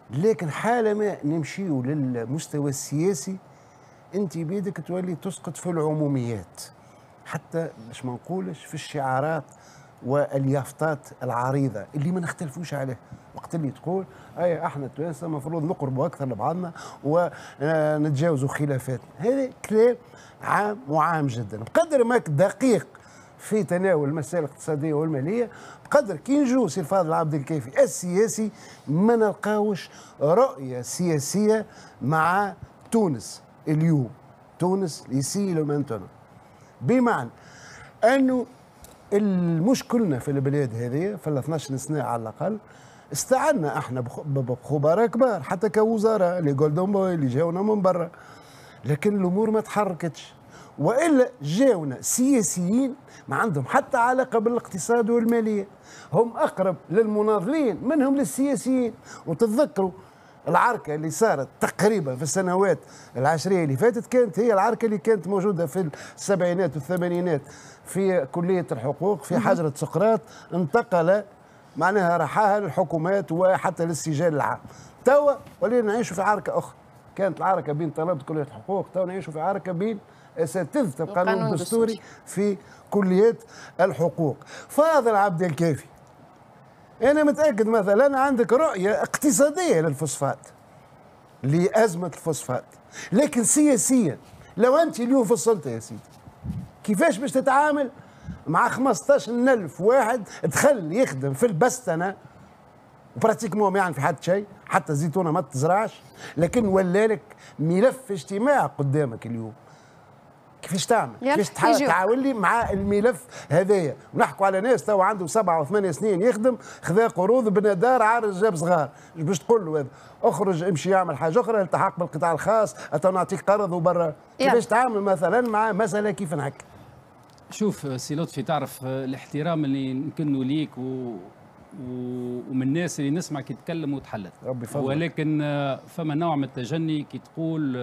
لكن حالما نمشيو للمستوى السياسي انت بيدك تولي تسقط في العموميات، حتى باش ما نقولش في الشعارات واليافطات العريضه اللي ما نختلفوش عليه. وقت اللي تقول اي احنا التوانسه المفروض نقربوا اكثر لبعضنا ونتجاوزوا خلافاتنا، هذا كلام عام وعام جدا. بقدر ماك دقيق في تناول المسائل الاقتصاديه والماليه، بقدر كي نجو سي الفاضل عبد الكافي السياسي ما نلقاوش رؤيه سياسيه مع تونس اليوم. تونس يسي لو مانتونو، بمعنى انه المشكلنا في البلاد هذه في ال 12 سنه على الاقل استعنا احنا بخبراء كبار حتى كوزراء اللي جولدن بوي اللي جاونا من برا، لكن الامور ما تحركتش. والا جاونا سياسيين ما عندهم حتى علاقه بالاقتصاد والماليه، هم اقرب للمناضلين منهم للسياسيين. وتتذكروا العركه اللي صارت تقريبا في السنوات العشريه اللي فاتت كانت هي العركه اللي كانت موجوده في السبعينات والثمانينات في كليه الحقوق في حجره سقراط، انتقل معناها رحاها للحكومات وحتى للسجال العام. توا ولينا نعيشوا في عركه اخرى، كانت العركه بين طلبه كليه الحقوق، توا نعيشوا في عركه بين اساتذه القانون الدستوري في كليات الحقوق. فاضل عبد الكافي، أنا متأكد مثلا عندك رؤية اقتصادية للفوسفات، لأزمة الفوسفات، لكن سياسيا لو أنت اليوم في السلطة يا سيدي كيفاش باش تتعامل مع 15,000 واحد دخل يخدم في البستنة براتيكمون ما يعني في حد شيء، حتى الزيتونة ما تزرعش، لكن ولالك ملف اجتماعي قدامك اليوم. كيفاش تعمل؟ كيفاش تعاون لي مع الملف هذايا؟ ونحكوا على ناس تو عنده 7 و8 سنين يخدم، خذا قروض بنى دار عارض جاب صغار، باش تقول له هذا اخرج امشي يعمل حاجه اخرى، التحق بالقطاع الخاص، تو نعطيك قرض وبرا. كيفاش تعامل مثلا مع مساله كيف نحكي؟ شوف سي لطفي، تعرف الاحترام اللي نكنوا ليك ومن الناس اللي نسمع كي تتكلم وتحلت، ربي يفضلك. ولكن فما نوع من التجني كي تقول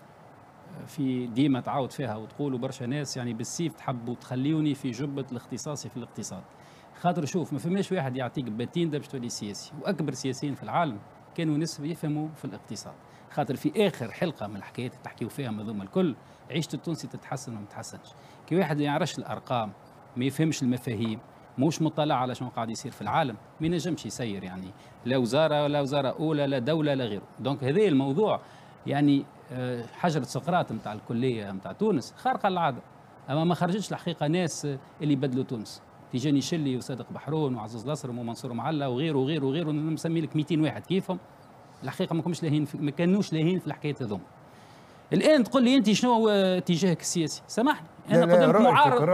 في ديما تعاود فيها وتقولوا برشا ناس يعني بالسيف تحبوا تخليوني في جبة الاختصاصي في الاقتصاد. خاطر شوف ما فماش واحد يعطيك باتين باش تولي سياسي، واكبر سياسيين في العالم كانوا ناس يفهموا في الاقتصاد. خاطر في اخر حلقه من الحكايات اللي تحكيوا فيها هذوما الكل، عيشه التونسي تتحسن وما تتحسنش. كي واحد ما يعرفش الارقام، ما يفهمش المفاهيم، موش مطلع على شنو قاعد يصير في العالم، ما ينجمش يسير يعني لا وزاره ولا وزاره اولى لا دوله لا غيره. دونك هذا الموضوع يعني حجرة سقراط نتاع الكلية نتاع تونس خارقة العادة، أما ما خرجتش الحقيقة ناس اللي بدلوا تونس. تيجاني شلي وصادق بحرون وعزوز الأسرم ومنصور معلا وغيره وغيره وغيره، نسمي لك 200 واحد كيفهم. الحقيقة ما كانوش لاهين في الحكاية هذوما. الآن تقول لي أنت شنو اتجاهك السياسي؟ سامحني أنا قدامك معارض،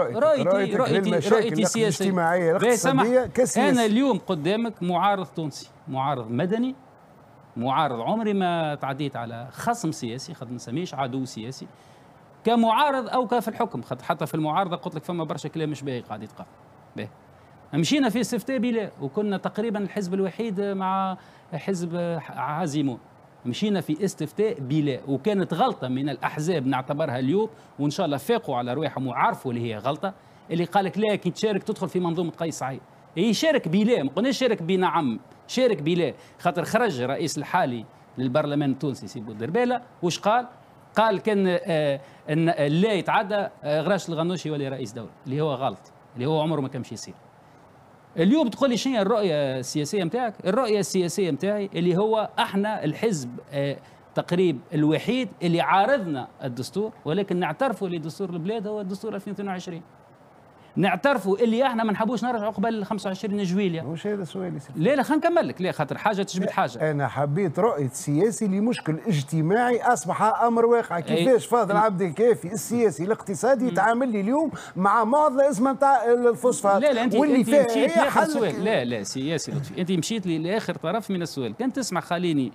رؤيتي السياسية الاجتماعية الاقتصادية كسياسي. أنا اليوم قدامك معارض تونسي، معارض مدني، معارض. عمري ما تعديت على خصم سياسي، خاطر ما نسميش عدو سياسي كمعارض او كفي الحكم، خاطر حتى في المعارضه قلت لك فما برشا كلام مش باهي قاعد يتقال. باهي مشينا في استفتاء بلا، وكنا تقريبا الحزب الوحيد مع حزب عازمون، مشينا في استفتاء بلا، وكانت غلطه من الاحزاب نعتبرها اليوم، وان شاء الله فاقوا على رواحهم وعرفوا اللي هي غلطه، اللي قال لك لا كي تشارك تدخل في منظومه قيس سعيد. هي شارك بلا، ما قلناش شارك بنعم، شارك بلا. خاطر خرج الرئيس الحالي للبرلمان التونسي سي بودربالة، وش قال؟ قال كان ان لا يتعدى غراش الغنوشي يولي رئيس دوله، اللي هو غلط، اللي هو عمره ما كان باش يصير. اليوم تقول لي شنو هي الرؤيه السياسيه نتاعك؟ الرؤيه السياسيه نتاعي اللي هو احنا الحزب تقريب الوحيد اللي عارضنا الدستور، ولكن نعترفوا لدستور البلاد هو الدستور 2022. نعترفوا اللي احنا ما نحبوش نرجعوا قبل 25 جويليا. مش هذا سؤالي. لا خلينا نكمل لك، لا خاطر حاجه تجبد حاجه. انا حبيت رؤيه سياسي لمشكل اجتماعي اصبح امر واقع. كيفاش فاضل عبد الكافي السياسي الاقتصادي يتعامل لي اليوم مع معضله اسمها نتاع الفوسفات؟ لا انت مشيت لاخر سؤال. لا سياسي لطفي، انت مشيت لي لاخر طرف من السؤال. كان تسمع خليني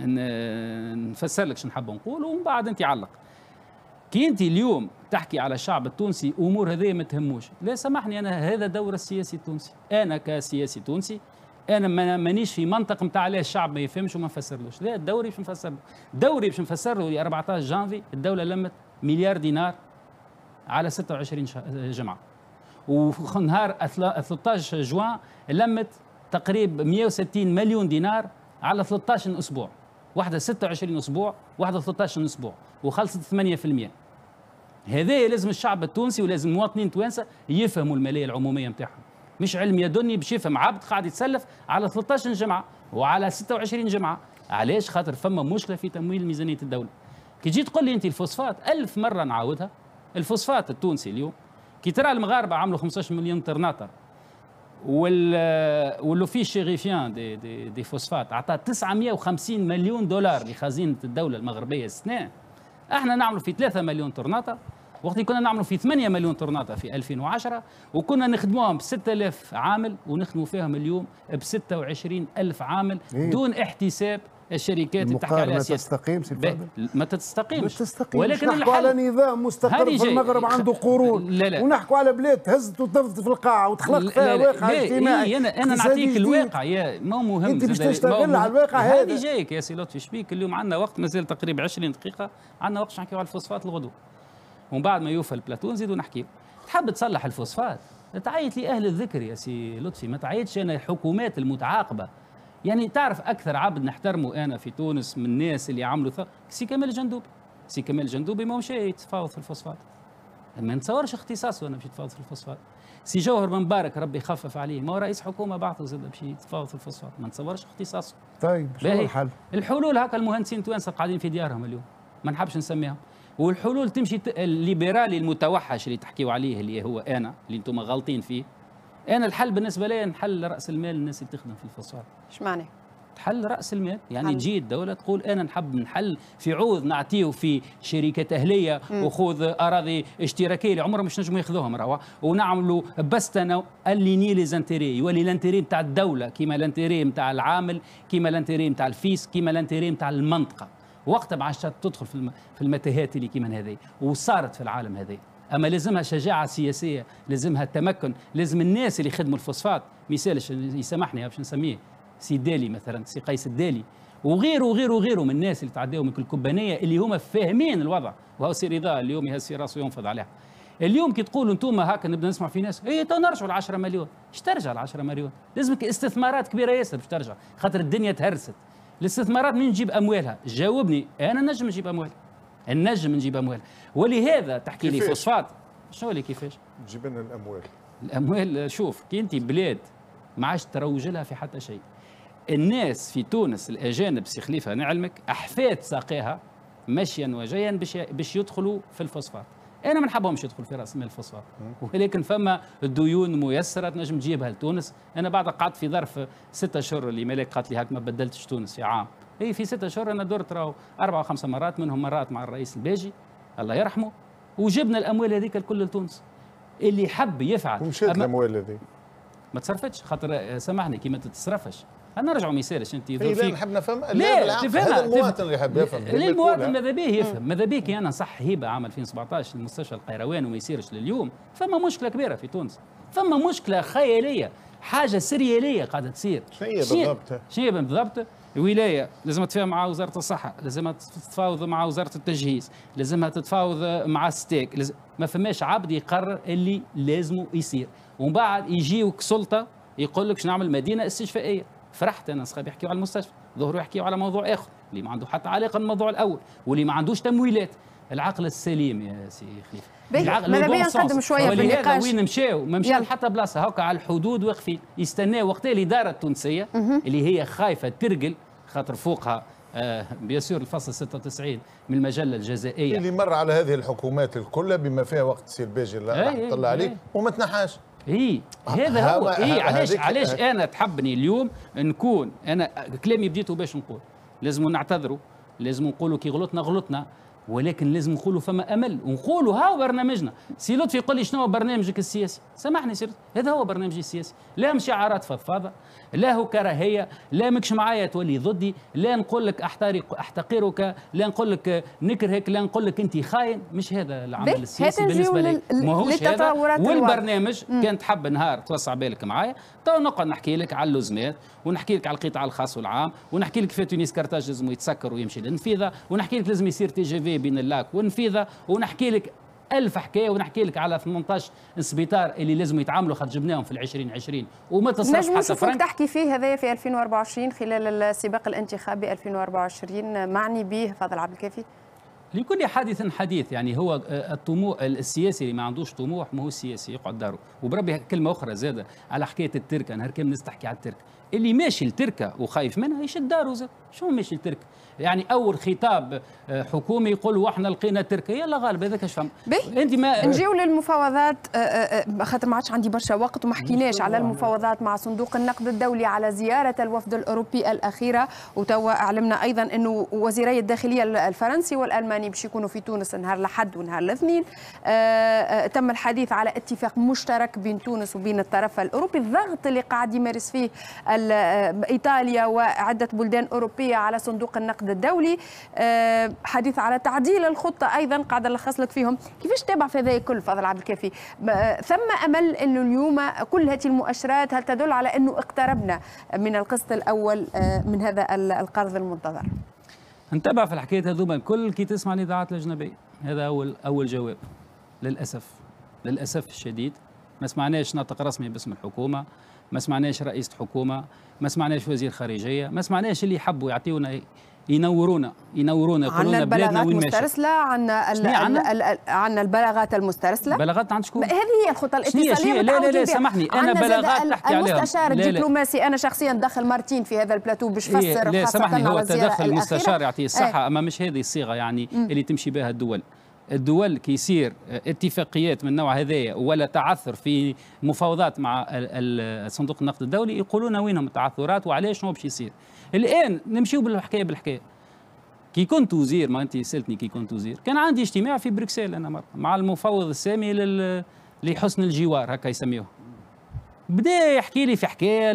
نفسر لك شنو نحب نقول ومن بعد انت علق. كي انت اليوم تحكي على الشعب التونسي امور هذه ما تهموش، لا سامحني، انا هذا دور السياسي التونسي، انا كسياسي تونسي انا مانيش في منطق نتاع علاه الشعب ما يفهمش وما نفسرلوش. لا الدوري باش نفسر له، دوري باش نفسر له. ل 14 جانفي الدوله لمت مليار دينار على 26 جمعه، ونهار 13 جوان لمت تقريبا 160 مليون دينار على 13 اسبوع، واحده 26 اسبوع، واحده 13 اسبوع، وخلصت 8%. هذا لازم الشعب التونسي ولازم المواطنين التوانسه يفهموا الماليه العموميه نتاعهم، مش علم يدني باش يفهم عبد قاعد يتسلف على 13 جمعه وعلى 26 جمعه. علاش؟ خاطر فما مشكله في تمويل ميزانيه الدوله. كي تجي تقول لي انت الفوسفات 1000 مره نعاودها، الفوسفات التونسي اليوم كي ترى المغاربه عملوا 15 مليون طرناطر واللوفيش شيغيفيان دي فوسفات عطى 950 مليون دولار لخزينه الدوله المغربيه السنه، احنا نعملوا في 3 مليون طرناطر وقت اللي كنا نعملوا في 8 مليون طرناطر في 2010، وكنا نخدموهم ب 6000 عامل ونخدموا فيهم اليوم ب 26000 عامل دون احتساب الشركات اللي تحكي عليها سياسه. تستقيم سي فاضل؟ ما تستقيمش. ولكن نحكوا على نظام مستقر في المغرب عنده قرون، ونحكوا على بلاد تهزت وتنفض في القاعه وتخلق فيها واقع اجتماعي. انا نعطيك الواقع يا مو مهم. انت باش تشتغل على الواقع هذا. هذه جايك يا سي لطفي شبيك. اليوم عندنا وقت مازال تقريبا 20 دقيقه، عندنا وقت نحكيو على الفوسفات الغدو، ومن بعد ما يوفى البلاتون نزيدوا نحكيو. تحب تصلح الفوسفات تعيط لي اهل الذكر يا سي لطفي، ما تعيطش انا الحكومات المتعاقبه. يعني تعرف اكثر عبد نحترمه انا في تونس من الناس اللي عملوا سي كمال الجندوبي. سي كمال الجندوبي ما مشى يتفاوض في الفوسفات، ما نتصورش اختصاصه انا باش يتفاوض في الفوسفات. سي جوهر بن مبارك ربي يخفف عليه، ما هو رئيس حكومه بعثه زاد باش يتفاوض في الفوسفات، ما نتصورش اختصاصه. طيب شو الحل؟ الحلول هكا المهندسين التوانسه قاعدين في ديارهم اليوم، ما نحبش نسميهم، والحلول تمشي الليبرالي المتوحش اللي تحكيوا عليه اللي هو انا اللي انتم غالطين فيه. انا الحل بالنسبه لي نحل راس المال الناس اللي تخدم في الفوسفات. ايش معنى؟ تحل راس المال، يعني تجي الدوله تقول انا نحب نحل في عوض نعطيه في شركات اهليه وخذ اراضي اشتراكيه اللي عمرهم مش نجموا ياخذوهم راهو، ونعملوا بس انا اللي لي زانتيري، يولي لانتيري نتاع الدوله كيما لانتيري نتاع العامل، كيما لانتيري نتاع الفيس، كيما لانتيري نتاع المنطقه. وقتها ما عادش تدخل في المتاهات اللي كيما هذه، وصارت في العالم هذه. اما لازمها شجاعه سياسيه، لازمها التمكن، لازم الناس اللي يخدموا الفوسفات ما يسالش يسامحني باش نسميه سي الدالي مثلا، سي قيس الدالي وغيره وغيره وغيره من الناس اللي تعداوا من الكوبانيه اللي هما فاهمين الوضع. وهو سي رضا اليوم يهز راسه ينفض عليها. اليوم كي تقولوا انتم هكا نبدا نسمع في ناس اي تو نرجعوا ل 10 مليون، ايش ترجع ل 10 مليون؟ لازمك استثمارات كبيره ياسر باش ترجع، خاطر الدنيا تهرست. الاستثمارات منين نجيب اموالها؟ جاوبني. انا نجم نجيب اموال، نجم نجيب اموال، ولهذا تحكي لي فوسفات. شنو اللي كيفاش؟ تجيب لنا الاموال. الاموال شوف كي انت بلاد ما عادش تروج لها في حتى شيء. الناس في تونس الاجانب سي خليفه نعلمك احفاد ساقيها مشيا وجيا باش يدخلوا في الفوسفات. انا ما نحبهمش يدخلوا في راس مال الفوسفات، ولكن فما ديون ميسره تنجم تجيبها لتونس. انا بعد قعدت في ظرف 6 اشهر اللي مالك قالت لي هاك ما بدلتش تونس في عام، اي في 6 اشهر انا درت راهو 4 أو 5 مرات، منهم مرات مع الرئيس الباجي الله يرحمه، وجبنا الاموال هذيك الكل لتونس. اللي حب يفعل ومشات الاموال هذه ما تصرفتش، خاطر سامحني كي ما تتصرفش نرجعوا ما يسالش انت لا نحب نفهم. لا هذا المواطن اللي يحب يفهم. المواطن ماذا به يفهم، ماذا بيه كي انا نصح هبه عام 2017 المستشفى القيروان وما يصيرش لليوم. فما مشكله كبيره في تونس، فما مشكله خياليه، حاجه سرياليه قاعده تصير. شنو هي بالضبط؟ شنو هي بالضبط؟ الولايه لازم تتفاهم مع وزاره الصحه، لازم تتفاوض مع وزاره التجهيز، لازمها تتفاوض مع ستيك، ما فماش عبد يقرر اللي لازمه يصير. ومن بعد يجيوك سلطه يقول لك نعمل مدينه استشفائيه. فرحت انا صحابي يحكيوا على المستشفى، ظهروا يحكيوا على موضوع اخر اللي ما عنده حتى علاقه بالموضوع الاول، واللي ما عندوش تمويلات. العقل السليم يا سي خليفه، ماذا بيا نقدم شويه في النقاش. وين مشاو؟ ما مشاو حتى بلاصه هكا على الحدود واقفين يستناو وقت الاداره التونسيه اللي هي خايفه ترجل، خاطر فوقها بيسير الفصل 96 من المجله الجزائيه اللي مر على هذه الحكومات الكل بما فيها وقت سي الباجي رحمه الله عليه وما تنحاش. هذا هو. علاش انا تحبني اليوم نكون انا كلامي بديته باش نقول لازم نعتذروا، لازم نقولوا كي غلطنا، ولكن لازم نقولوا فما امل، ونقولوا هاو برنامجنا. سي لطفي يقول لي شنو هو برنامجك السياسي؟ سامحني سي هذا هو برنامجي السياسي، لا مش شعارات فضفاضه، لا هو كراهيه، لا ماكش معايا تولي ضدي، لا نقول لك احتقرك، لا نقول لك نكرهك، لا نقول لك انت خاين. مش هذا العمل السياسي بالنسبه لي، ماهوش هذا. والبرنامج كان تحب نهار توسع بالك معايا تو نقعد نحكي لك على اللزمات، ونحكي لك على القطاع الخاص والعام، ونحكي لك في تونس كارتاج لازم يتسكر ويمشي للنفيذه، ونحكي لك لازم يصير تي جي في بين اللاك والنفيذه، ونحكي لك ألف حكايه، ونحكي لك على 18 سبيطار اللي لازم يتعاملوا خاطر جبناهم في 2020 وما تصرفش حتى فرنك. تحكي فيه هذايا في 2024 خلال السباق الانتخابي 2024 معني به فاضل عبد الكافي؟ لكل حادث حديث، يعني هو الطموح السياسي اللي ما عندوش طموح ما هو السياسي يقعد داره. وبربي كلمه اخرى زاده على حكايه التركه، نهار كامل نستحكي على التركه، اللي ماشي التركه وخايف منها يشد داره زاد. شو ماشي التركه؟ يعني اول خطاب حكومي يقولوا احنا لقينا تركيا، يلا غالب هذاك اش فهم. انت ما نجيو للمفاوضات خاطر ما عادش عندي برشا وقت وما حكيناش على المفاوضات مع صندوق النقد الدولي، على زياره الوفد الاوروبي الاخيره، وتوا اعلمنا ايضا انه وزيري الداخليه الفرنسي والالماني باش يكونوا في تونس نهار الاحد ونهار الاثنين. تم الحديث على اتفاق مشترك بين تونس وبين الطرف الاوروبي. الضغط اللي قاعد يمارس فيه ايطاليا وعده بلدان اوروبيه على صندوق النقد الدولي، حديث على تعديل الخطه ايضا قاعد نلخص لك فيهم. كيفاش تتابع في هذا الكل فاضل عبد الكافي؟ ثم امل انه اليوم كل هذه المؤشرات هل تدل على انه اقتربنا من القسط الاول من هذا القرض المنتظر؟ نتابع في الحكايات هذوما الكل كي تسمع الاذاعات الاجنبيه. هذا اول جواب. للاسف الشديد ما سمعناش ناطق رسمي باسم الحكومه، ما سمعناش رئيس حكومه، ما سمعناش وزير خارجيه، ما سمعناش اللي يحبوا يعطيونا ينورونا يقولوا بلادنا وين ماشي. عندنا البلاغات المسترسله. بلاغات عند شكون؟ هذه هي الخطه الاتصاليه. لا سامحني، انا بلاغات تحكي عليها. المستشار الدبلوماسي انا شخصيا دخل مارتين في هذا البلاتو باش يفسر. لا سامحني، هو تدخل المستشار يعطيه الصحه، اما مش هذه الصيغه يعني اللي تمشي بها الدول كي يصير اتفاقيات من النوع هذايا ولا تعثر في مفاوضات مع صندوق النقد الدولي يقولون وينهم التعثرات وعلاش شنو باش يصير. الان نمشيو بالحكايه. كي كنت وزير، ما انت سالتني كي كنت وزير، كان عندي اجتماع في بروكسل انا مره مع المفوض السامي لحسن الجوار هكا يسميوه. بدا يحكي لي في حكايه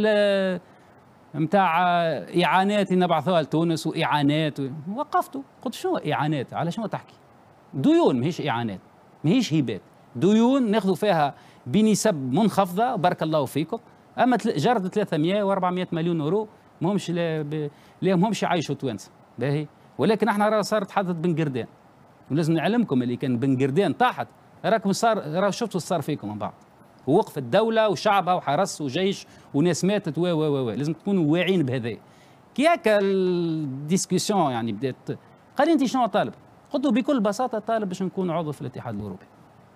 نتاع اعانات نبعثوها لتونس واعانات وقفته قلت شنو اعانات؟ على شنو تحكي؟ ديون ماهيش اعانات، ماهيش هبات، ديون ناخذوا فيها بنسب منخفضه بارك الله فيكم. اما جرد 300 و400 مليون اورو ماهمش ماهمش يعيشوا توانسه باهي. ولكن احنا راه صارت حادثه بن قردان، ولازم نعلمكم اللي كان بن قردان طاحت راكم راه شفتوا صار فيكم من بعض. ووقف الدوله وشعبها وحرس وجيش وناس ماتت لازم تكونوا واعيين بهذا. كي هكا الديسكسيون يعني بدات قال لي انت شنو طالب؟ قلت له بكل بساطه طالب باش نكون عضو في الاتحاد الاوروبي.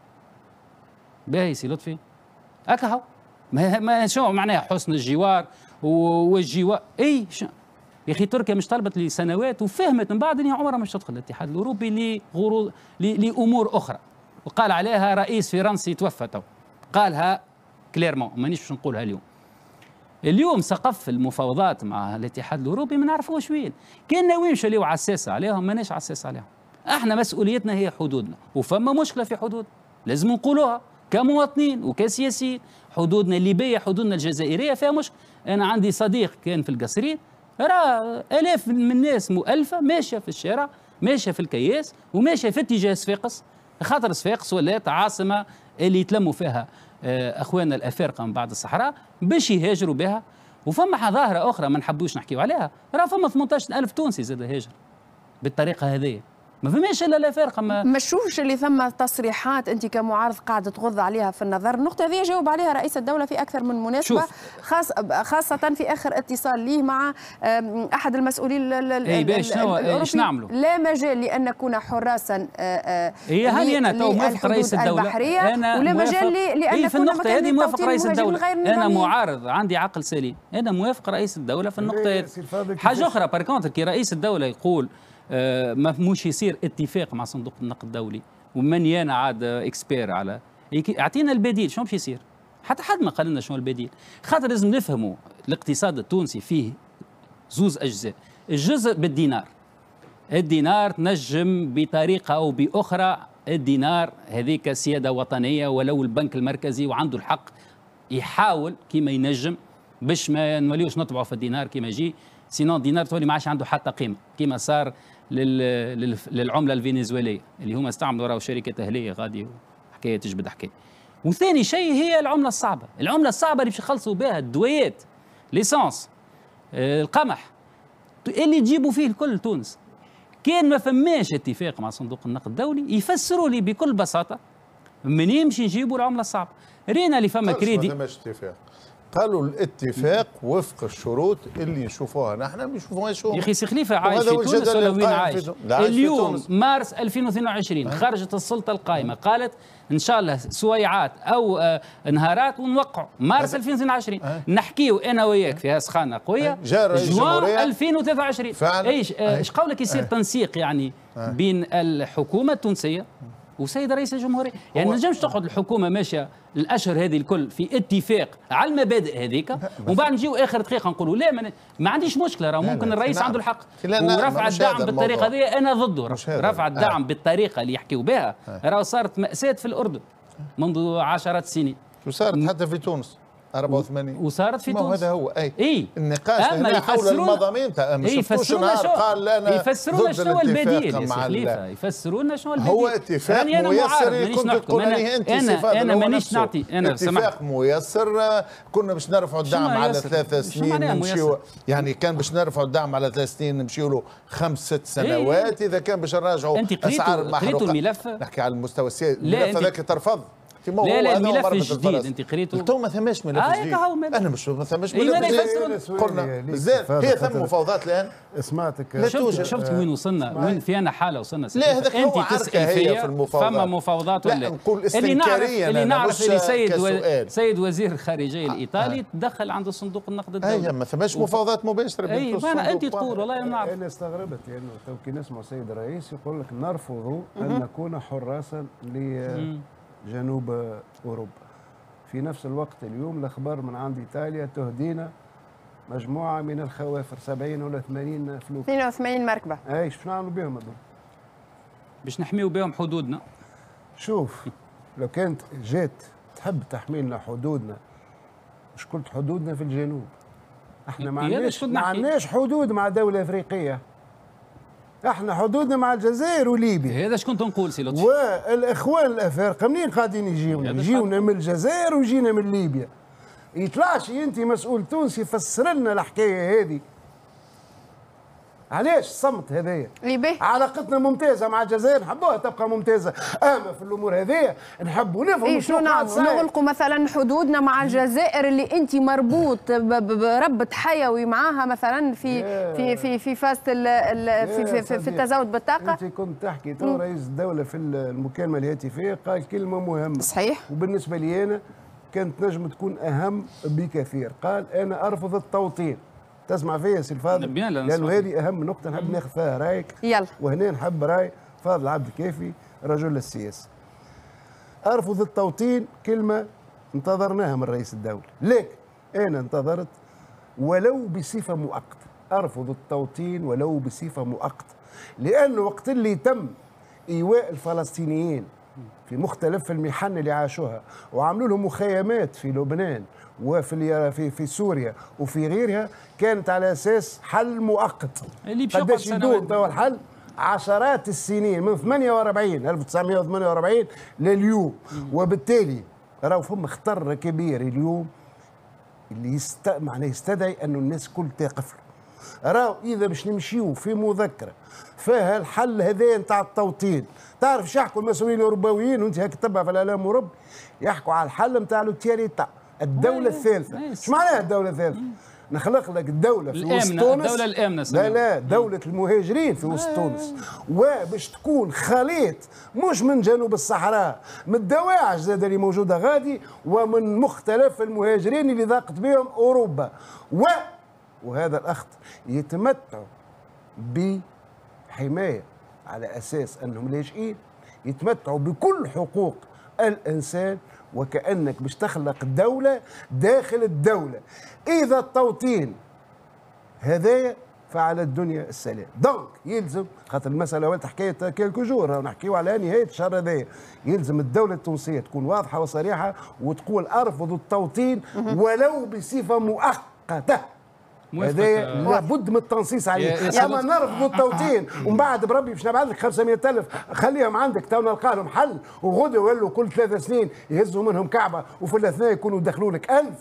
باهي سي لطفي هكا هو ما شنو معناها حسن الجوار والجوار اي يا اخي تركيا مش طلبت لي سنوات وفهمت من بعد ان هي عمرها مش تدخل الاتحاد الاوروبي لامور اخرى، وقال عليها رئيس فرنسي توفى تو قالها كليرمون، مانيش باش نقولها اليوم سقف المفاوضات مع الاتحاد الاوروبي ما نعرفوش وين كان ناويين نمشيو عساسه عليهم، ماناش عساسه عليهم. احنا مسؤوليتنا هي حدودنا، وفما مشكله في حدود لازم نقولوها كمواطنين وكسياسيين. حدودنا الليبيه حدودنا الجزائريه فيها مشكله. انا عندي صديق كان في القصرين راه الاف من الناس مؤلفه ماشيه في الشارع، ماشيه في الكياس وماشيه في اتجاه صفاقس، خاطر صفاقس ولات عاصمه اللي يتلموا فيها اخواننا الافارقه من بعد الصحراء باش يهاجروا بها. وفما ظاهره اخرى ما نحبوش نحكيو عليها، راه فما 18,000 تونسي زاد هاجر بالطريقه هذه، ما فماش الا الافارقه. ما تشوفش اللي ثم تصريحات انت كمعارض قاعده تغض عليها في النظر؟ النقطه هذه جاوب عليها رئيس الدوله في اكثر من مناسبه، خاصه في اخر اتصال ليه مع احد المسؤولين نعملوا؟ لا مجال لان نكون حراسا هي هاني انا تو موافق رئيس الدوله، ولا مجال لان في النقطه هذه موافق رئيس الدوله. انا معارض عندي عقل سليم، انا موافق رئيس الدوله في النقطه هذه. حاجه اخرى باركونتر كي رئيس الدوله يقول ما مش يصير اتفاق مع صندوق النقد الدولي ومن انا عاد اكسبير على اعطينا البديل شنو باش يصير؟ حتى حد ما قال لنا شنو البديل، خاطر لازم نفهموا الاقتصاد التونسي فيه زوز اجزاء. الجزء بالدينار، الدينار تنجم بطريقه او باخرى، الدينار هذيك سياده وطنيه ولو البنك المركزي وعنده الحق يحاول كيما ينجم باش ما نوليوش نطبعوا في الدينار كيما يجي، سينون الدينار تولي ما عادش عنده حتى قيمه كيما صار للعمله الفنزويليه اللي هما استعملوا راهو شركه اهليه غادي حكايه تجبد حكايه. وثاني شيء هي العمله الصعبه، العمله الصعبه اللي باش يخلصوا بها الدويات، ليسانس، القمح اللي تجيبوا فيه الكل تونس. كان ما فماش اتفاق مع صندوق النقد الدولي يفسروا لي بكل بساطه من يمشي نجيبوا العمله الصعبه. رينا اللي فما كريدي. ما فماش اتفاق، قالوا الاتفاق وفق الشروط اللي نشوفوها نحن ما نشوفوهاش. يا اخي سي خليفه عايش في تونس ولا وين عايش؟ اليوم مارس 2022 خرجت السلطه القائمه قالت ان شاء الله سويعات او نهارات ونوقعوا مارس 2022 نحكيو انا وياك فيها سخانه قويه جوان 2023. ايش قولك يصير تنسيق يعني بين الحكومه التونسيه وسيد رئيس الجمهوريه؟ يعني ما نجمش تقعد الحكومه ماشيه الاشهر هذه الكل في اتفاق على المبادئ هذيك ومن بعد نجيو اخر دقيقه نقولوا لا ما عنديش مشكله، راه ممكن الرئيس عنده الحق ورفع الدعم بالطريقه هذه انا ضده. رفع الدعم بالطريقه اللي يحكيوا بها راه صارت ماساه في الاردن منذ عشرات السنين وصارت حتى في تونس 84 وصارت في تونس. هذا هو النقاش هنا حول المضامين. ما شفتوش نهار قال انا يفسرونا شنو البديل يا خليفه، يفسرونا شنو البديل. هو اتفاق ميسر كنت تقول انا مانيش نعطي انا اتفاق ميسر. كنا باش نرفعوا الدعم على 3 سنين نمشيو، يعني كان باش نرفعوا الدعم على 3 سنين نمشيو له 5 6 سنوات. اذا كان باش نراجعوا اسعار المحروقات الملف نحكي على المستوى السياسي. الملف هذاك ترفض. لا الملف الجديد انت قريته؟ تو ما ثماش ملف جديد. انا مش ما ثماش ملف جديد. قلنا مازال هي ثم مفاوضات الان. سمعتك شفت وين وصلنا؟ وين في انا حاله وصلنا؟ لا هذاك هو عركه هي في المفاوضات. فما مفاوضات ولا لا نقول استنكاريا. اللي نعرف اللي سيد وزير الخارجيه الايطالي تدخل عند صندوق النقد الدولي. ما ثماش مفاوضات مباشره. انت تقول والله ما نعرف. انا استغربت لانه تو كي نسمع السيد الرئيس يقول لك نرفض ان نكون حراسا جنوب أوروبا. في نفس الوقت اليوم الأخبار من عند إيطاليا تهدينا مجموعة من الخوافر 70 ولا 80 فلوك 82 مركبة. أي شو نعملوا بهم هذول؟ باش نحميوا بهم حدودنا. شوف لو كانت جات تحب تحمي لنا حدودنا، مش قلت حدودنا في الجنوب. احنا ما عندناش حدود مع دولة أفريقية، احنا حدودنا مع الجزائر وليبيا. هذا اش كنت نقول سي لطفي. والاخوان الافارقه منين قاعدين يجيونا من الجزائر ويجينا من ليبيا. يطلعش انت مسؤول تونسي يفسر لنا الحكايه هذه. علاش الصمت هذايا؟ علاقتنا ممتازه مع الجزائر نحبوها تبقى ممتازه، اما في الامور هذيا نحبوا نفهموا شنو نغلقوا مثلا حدودنا مع الجزائر اللي انت مربوط بربط حيوي معاها مثلا في فاز في التزود بالطاقه. انت كنت تحكي تو رئيس الدوله في المكالمه الهاتفيه قال كلمه مهمه صحيح، وبالنسبه لي انا كانت نجم تكون اهم بكثير. قال انا ارفض التوطين. تسمع فيا سي الفاضل؟ لانه هذه اهم نقطه نحب ناخذ فيها رايك. يلا وهنا نحب راي فاضل عبد الكافي رجل السياسه. ارفض التوطين كلمه انتظرناها من رئيس الدوله، لكن انا انتظرت ولو بصفه مؤقته. ارفض التوطين ولو بصفه مؤقته، لانه وقت اللي تم ايواء الفلسطينيين في مختلف المحن اللي عاشوها وعملوا لهم مخيمات في لبنان وفي سوريا وفي غيرها، كانت على اساس حل مؤقت. قداش يدوم توا الحل؟ عشرات السنين من 1948 لليوم. وبالتالي راهو فما خطر كبير اليوم اللي معناه يستدعي انه الناس كل تقف له. راهو اذا باش نمشيو في مذكره فيها الحل هذا نتاع التوطين، تعرف ايش يحكوا المسؤولين الاوروبيين وانت هيك تتبع في الاعلام الاوروبي؟ يحكوا على الحل نتاع لوتيريتا، الدوله الثالثه. ايش معناها الدوله الثالثه؟ نخلق لك الدولة في وسط تونس، الدولة الآمنة. لا دولة المهاجرين في وسط تونس، وباش تكون خليط مش من جنوب الصحراء، من الدواعش زاد اللي موجودة غادي، ومن مختلف المهاجرين اللي ضاقت بهم أوروبا، وهذا الأخطر يتمتعوا بحماية على أساس أنهم لاجئين، يتمتعوا بكل حقوق الإنسان، وكأنك باش تخلق دولة داخل الدولة. إذا التوطين هذايا فعلى الدنيا السلام. دونك يلزم، خاطر المسألة ولات حكاية كيلكو جور نحكيو على نهاية الشهر هذايا، يلزم الدولة التونسية تكون واضحة وصريحة وتقول أرفض التوطين ولو بصفة مؤقتة. هذا لابد من التنصيص عليه. اما نرفض التوطين ومن بعد بربي باش نبعث لك 500,000 خليهم عندك تو نلقى لهم حل، وغدوا يولوا كل 3 سنين يهزوا منهم كعبه وفي الاثنين يكونوا دخلوا لك 1000.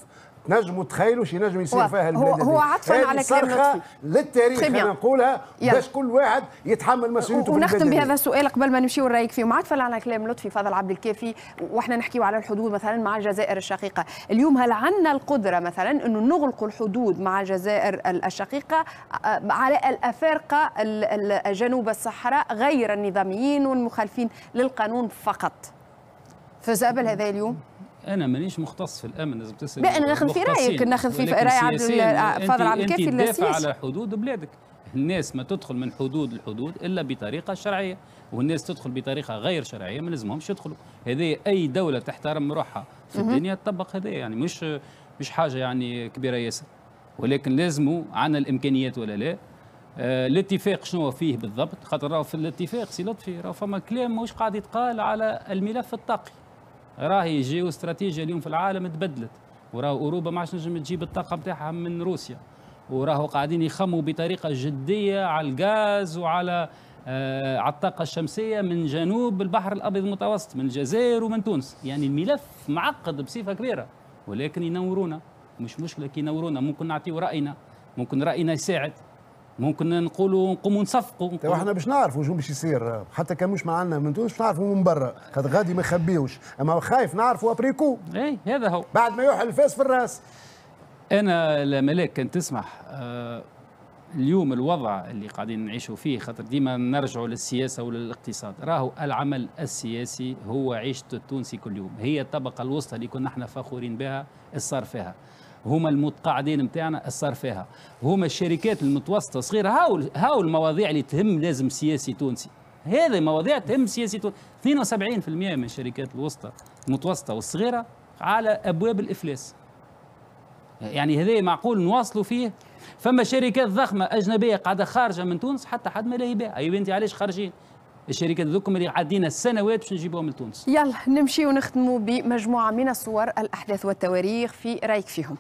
تنجموا تخيلوا شي نجم يصير فيها البلاد. هو عطفا على كلام لطفي للتاريخ خلينا نقولها باش كل واحد يتحمل مسؤوليته. ونختم بهذا السؤال قبل ما نمشيو رايك فيه، عطفا على كلام لطفي فضل عبد الكافي، واحنا نحكيو على الحدود مثلا مع الجزائر الشقيقه، اليوم هل عندنا القدره مثلا انه نغلقوا الحدود مع الجزائر الشقيقه على الافارقه جنوب الصحراء غير النظاميين والمخالفين للقانون فقط؟ فزابل هذا اليوم؟ انا مانيش مختص في الامن، لازم تسال. لا انا ناخذ في رايك، ناخذ في راي فضل عبد الكافي السياسي. تدافع على حدود بلادك، الناس ما تدخل من حدود الحدود الا بطريقه شرعيه، والناس تدخل بطريقه غير شرعيه ما لازمهمش يدخلوا. هذه اي دوله تحترم روحها في الدنيا تطبق هذا، يعني مش حاجه يعني كبيره ياسر، ولكن لازموا عندنا الامكانيات ولا لا. الاتفاق شنو فيه بالضبط؟ خاطر راهو في الاتفاق سي لطفي راهو فما كلام مش قاعد يتقال على الملف الطاقي. راهي جيو استراتيجيا اليوم في العالم تبدلت، وراهو اوروبا ما عادش نجم تجيب الطاقه نتاعها من روسيا، وراهو قاعدين يخموا بطريقه جديه على الغاز وعلى على الطاقه الشمسيه من جنوب البحر الابيض المتوسط، من الجزائر ومن تونس. يعني الملف معقد بصفه كبيره، ولكن ينورونا، مش مشكله كي ينورونا، ممكن نعطيو راينا، ممكن راينا يساعد، ممكن نقولوا نقوموا نصفقوا. احنا باش نعرفوا شو باش يصير، حتى كان مش معنا من تونس باش نعرفوا من برا، خاطر غادي ما يخبيوش، اما خايف نعرفوا ابريكو. اي هذا هو، بعد ما يوحل الفاس في الراس. انا ملاك كان تسمح اليوم الوضع اللي قاعدين نعيشوا فيه، خاطر ديما نرجعوا للسياسه وللاقتصاد، راهو العمل السياسي هو عيشه التونسي كل يوم، هي الطبقه الوسطى اللي كنا احنا فخورين بها الصار فيها، هما المتقاعدين نتاعنا الصار فيها، هما الشركات المتوسطه صغيره. هاو المواضيع اللي تهم لازم سياسي تونسي، هذه مواضيع تهم سياسي تونسي. 72% من الشركات الوسطى المتوسطه والصغيره على ابواب الافلاس. يعني هذا معقول نواصلوا فيه؟ فما شركات ضخمه اجنبيه قاعده خارجه من تونس حتى حد ما لا يبيع. اي بنتي علاش خارجين؟ الشركات ذوكم اللي عدينا السنوات باش نجيبوهم لتونس. يلا نمشي ونختموا بمجموعه من الصور، الاحداث والتواريخ في رايك فيهم.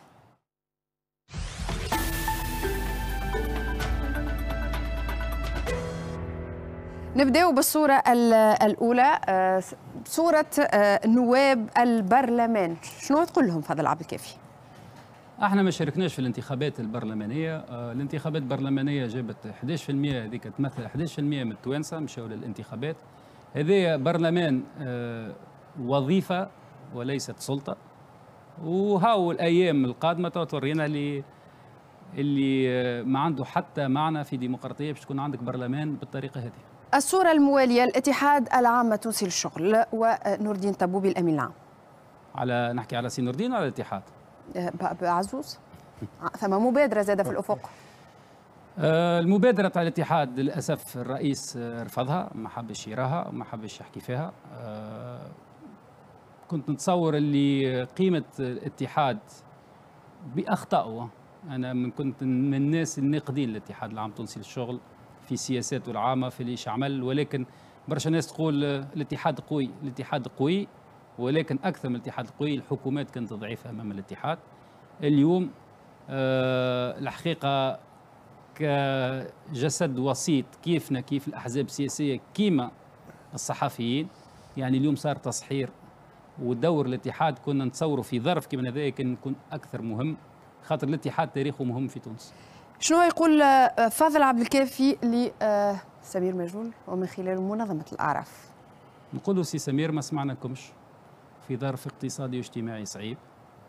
نبداو بالصورة الأولى، صورة نواب البرلمان، شنو تقول لهم فضل عبد الكافي؟ احنا ما شاركناش في الانتخابات البرلمانية، الانتخابات البرلمانية جابت 11%، هذيك تمثل 11% من التوانسة مشاو للانتخابات. هذه برلمان وظيفة وليست سلطة، وهاو الأيام القادمة تورينا اللي ما عنده حتى معنى في ديمقراطية باش تكون عندك برلمان بالطريقة هذه. الصورة الموالية، الاتحاد العام التونسي للشغل ونور الدين طبوبي الأمين العام. نحكي على سي نور الدين ولا الاتحاد؟ بعزوز ثم مبادرة زادة في الأفق. المبادرة تاع الاتحاد للأسف الرئيس رفضها، ما حبش يراها، ما حبش يحكي فيها. كنت نتصور اللي قيمة الاتحاد بأخطائه، أنا كنت من الناس الناقدين للاتحاد العام التونسي للشغل في سياساته العامة في اللي عمل، ولكن برشا ناس تقول الاتحاد قوي، الاتحاد قوي، ولكن أكثر من الاتحاد قوي الحكومات كانت ضعيفة أمام الاتحاد. اليوم الحقيقة كجسد وسيط كيفنا كيف الأحزاب السياسية كيما الصحفيين، يعني اليوم صار تصحير، ودور الاتحاد كنا نتصوروا في ظرف كما هذا كان يكون أكثر مهم، خاطر الاتحاد تاريخه مهم في تونس. شنو يقول فاضل عبد الكافي لسمير مجهول ومن خلال منظمة الأعراف؟ نقولوا سي سمير ما سمعناكمش في ظرف اقتصادي واجتماعي صعيب،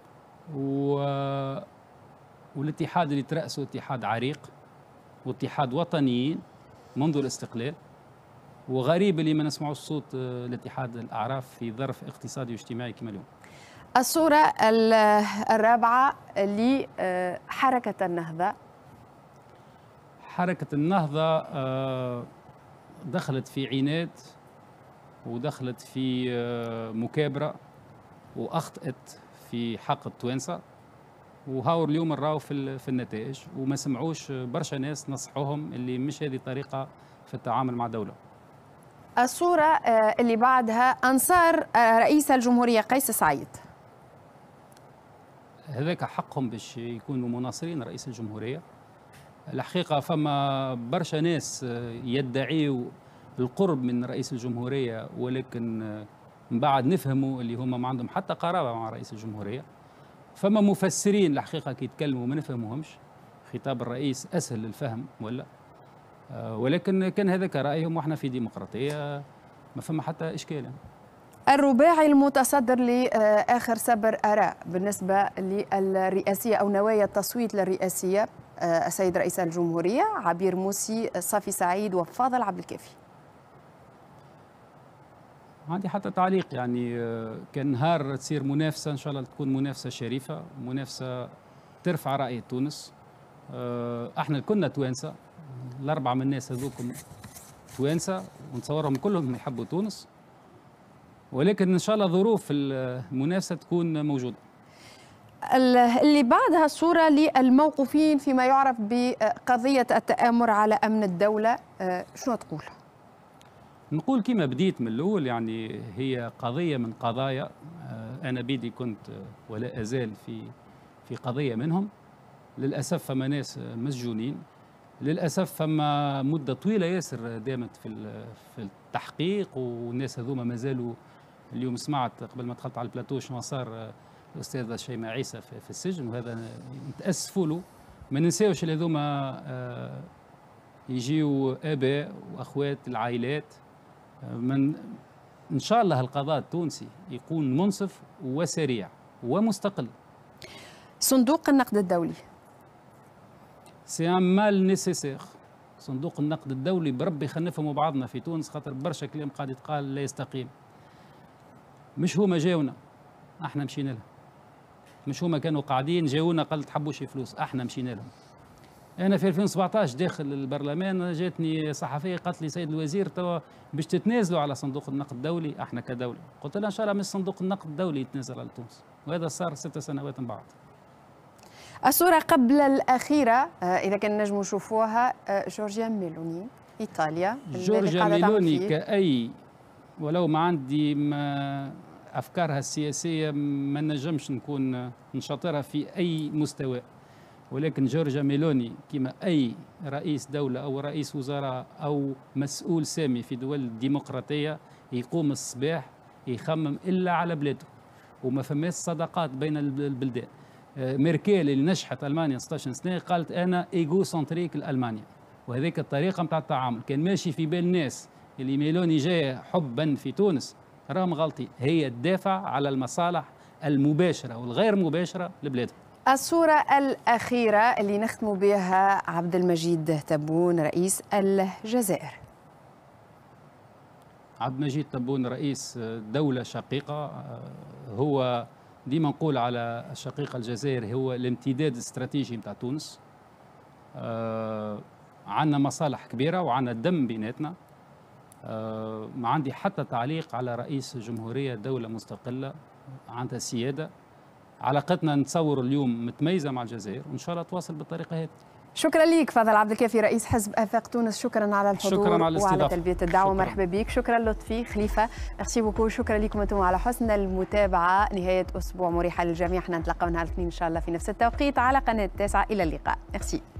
والاتحاد اللي ترأسه اتحاد عريق واتحاد وطنيين منذ الاستقلال، وغريب اللي ما نسمعوش صوت الاتحاد الأعراف في ظرف اقتصادي واجتماعي كما اليوم. الصورة الرابعة لحركة النهضة. حركة النهضة دخلت في عناد ودخلت في مكابرة وأخطأت في حق التوانسة، وهاو اليوم نراو في النتائج، وما سمعوش برشا ناس نصحوهم اللي مش هذه طريقة في التعامل مع دولة. الصورة اللي بعدها أنصار رئيس الجمهورية قيس سعيد. هذاك حقهم باش يكونوا مناصرين رئيس الجمهورية. الحقيقة فما برشا ناس يدعيوا القرب من رئيس الجمهورية، ولكن من بعد نفهموا اللي هم ما عندهم حتى قرابة مع رئيس الجمهورية. فما مفسرين الحقيقة كي يتكلموا ما نفهموهمش، خطاب الرئيس أسهل للفهم ولا، ولكن كان هذاك رأيهم، وإحنا في ديمقراطية ما فما حتى إشكال. الرباعي المتصدر لآخر سبر آراء بالنسبة للرئاسية أو نوايا التصويت للرئاسية، السيد رئيس الجمهورية عبير موسي، صافي سعيد، وفاضل عبد الكافي. عندي حتى تعليق، يعني كان نهار تصير منافسة إن شاء الله تكون منافسة شريفة، منافسة ترفع رأي تونس. احنا كنا توانسة، الأربعة من الناس هذوكم توانسة ونتصورهم كلهم يحبوا تونس، ولكن إن شاء الله ظروف المنافسة تكون موجودة. اللي بعدها الصورة للموقوفين فيما يعرف بقضية التآمر على أمن الدولة، شنو تقول؟ نقول كما بديت من الأول، يعني هي قضية من قضايا، أنا بيدي كنت ولا أزال في قضية منهم. للأسف فما ناس مسجونين، للأسف فما مدة طويلة ياسر دامت في التحقيق، والناس هذوما ما زالوا. اليوم سمعت قبل ما دخلت على البلاتو شنو صار الأستاذة شيماء عيسى في السجن، وهذا نتأسفوا له. ما ننساوش اللي هذوما يجيوا آباء وأخوات العائلات. إن شاء الله القضاء التونسي يكون منصف وسريع ومستقل. صندوق النقد الدولي سي ان مال نيسيسير. صندوق النقد الدولي بربي خلينا نفهموا بعضنا في تونس، خاطر برشا كلام قاعد يتقال لا يستقيم. مش هما جاونا، احنا مشينا لهم. مش هما كانوا قاعدين جاونا قال تحبوش فلوس، احنا مشينا لهم. انا في 2017 داخل البرلمان جاتني صحفيه قالت لي سيد الوزير توا باش تتنازلوا على صندوق النقد الدولي، احنا كدوله. قلت لها ان شاء الله مش صندوق النقد الدولي يتنازل على تونس، وهذا صار 6 سنوات من بعد. الصورة قبل الأخيرة إذا كان نجموا نشوفوها، جورجيا ميلوني إيطاليا. جورجيا ميلوني كأي، ولو ما عندي أفكارها السياسية ما نجمش نكون نشاطرها في أي مستوى، ولكن جورجيا ميلوني كما أي رئيس دولة أو رئيس وزراء أو مسؤول سامي في دول الديمقراطية يقوم الصباح يخمم إلا على بلاده، وما فماش صداقات بين البلدان. ميركل اللي نجحت ألمانيا 16 سنة قالت أنا إيغو سنتريك لألمانيا، وهذيك الطريقة متاع التعامل. كان ماشي في بال الناس اللي ميلوني جاية حبا في تونس راهم غلطي، هي تدافع على المصالح المباشرة والغير مباشرة لبلادها. الصورة الأخيرة اللي نختم بها عبد المجيد تبون رئيس الجزائر. عبد المجيد تبون رئيس دولة شقيقة، هو ديما نقول على الشقيقة الجزائر هو الامتداد الاستراتيجي متاع تونس. عندنا مصالح كبيرة وعندنا دم بيناتنا. ما عندي حتى تعليق على رئيس الجمهورية، دولة مستقلة عندها سيادة. علاقتنا نتصور اليوم متميزة مع الجزائر، وإن شاء الله تواصل بالطريقة هذه. شكرا لك فاضل عبد الكافي رئيس حزب آفاق تونس، شكرا على الحضور، شكرا على وعلى تلبية الدعوة. شكرا. مرحبا بك. شكرا لطفي خليفة، ميرسي بوكو. شكرا لكم انتم على حسن المتابعة. نهاية أسبوع مريحة للجميع، احنا نتلاقاو نهار الاثنين إن شاء الله في نفس التوقيت على قناة 9. إلى اللقاء. ميرسي.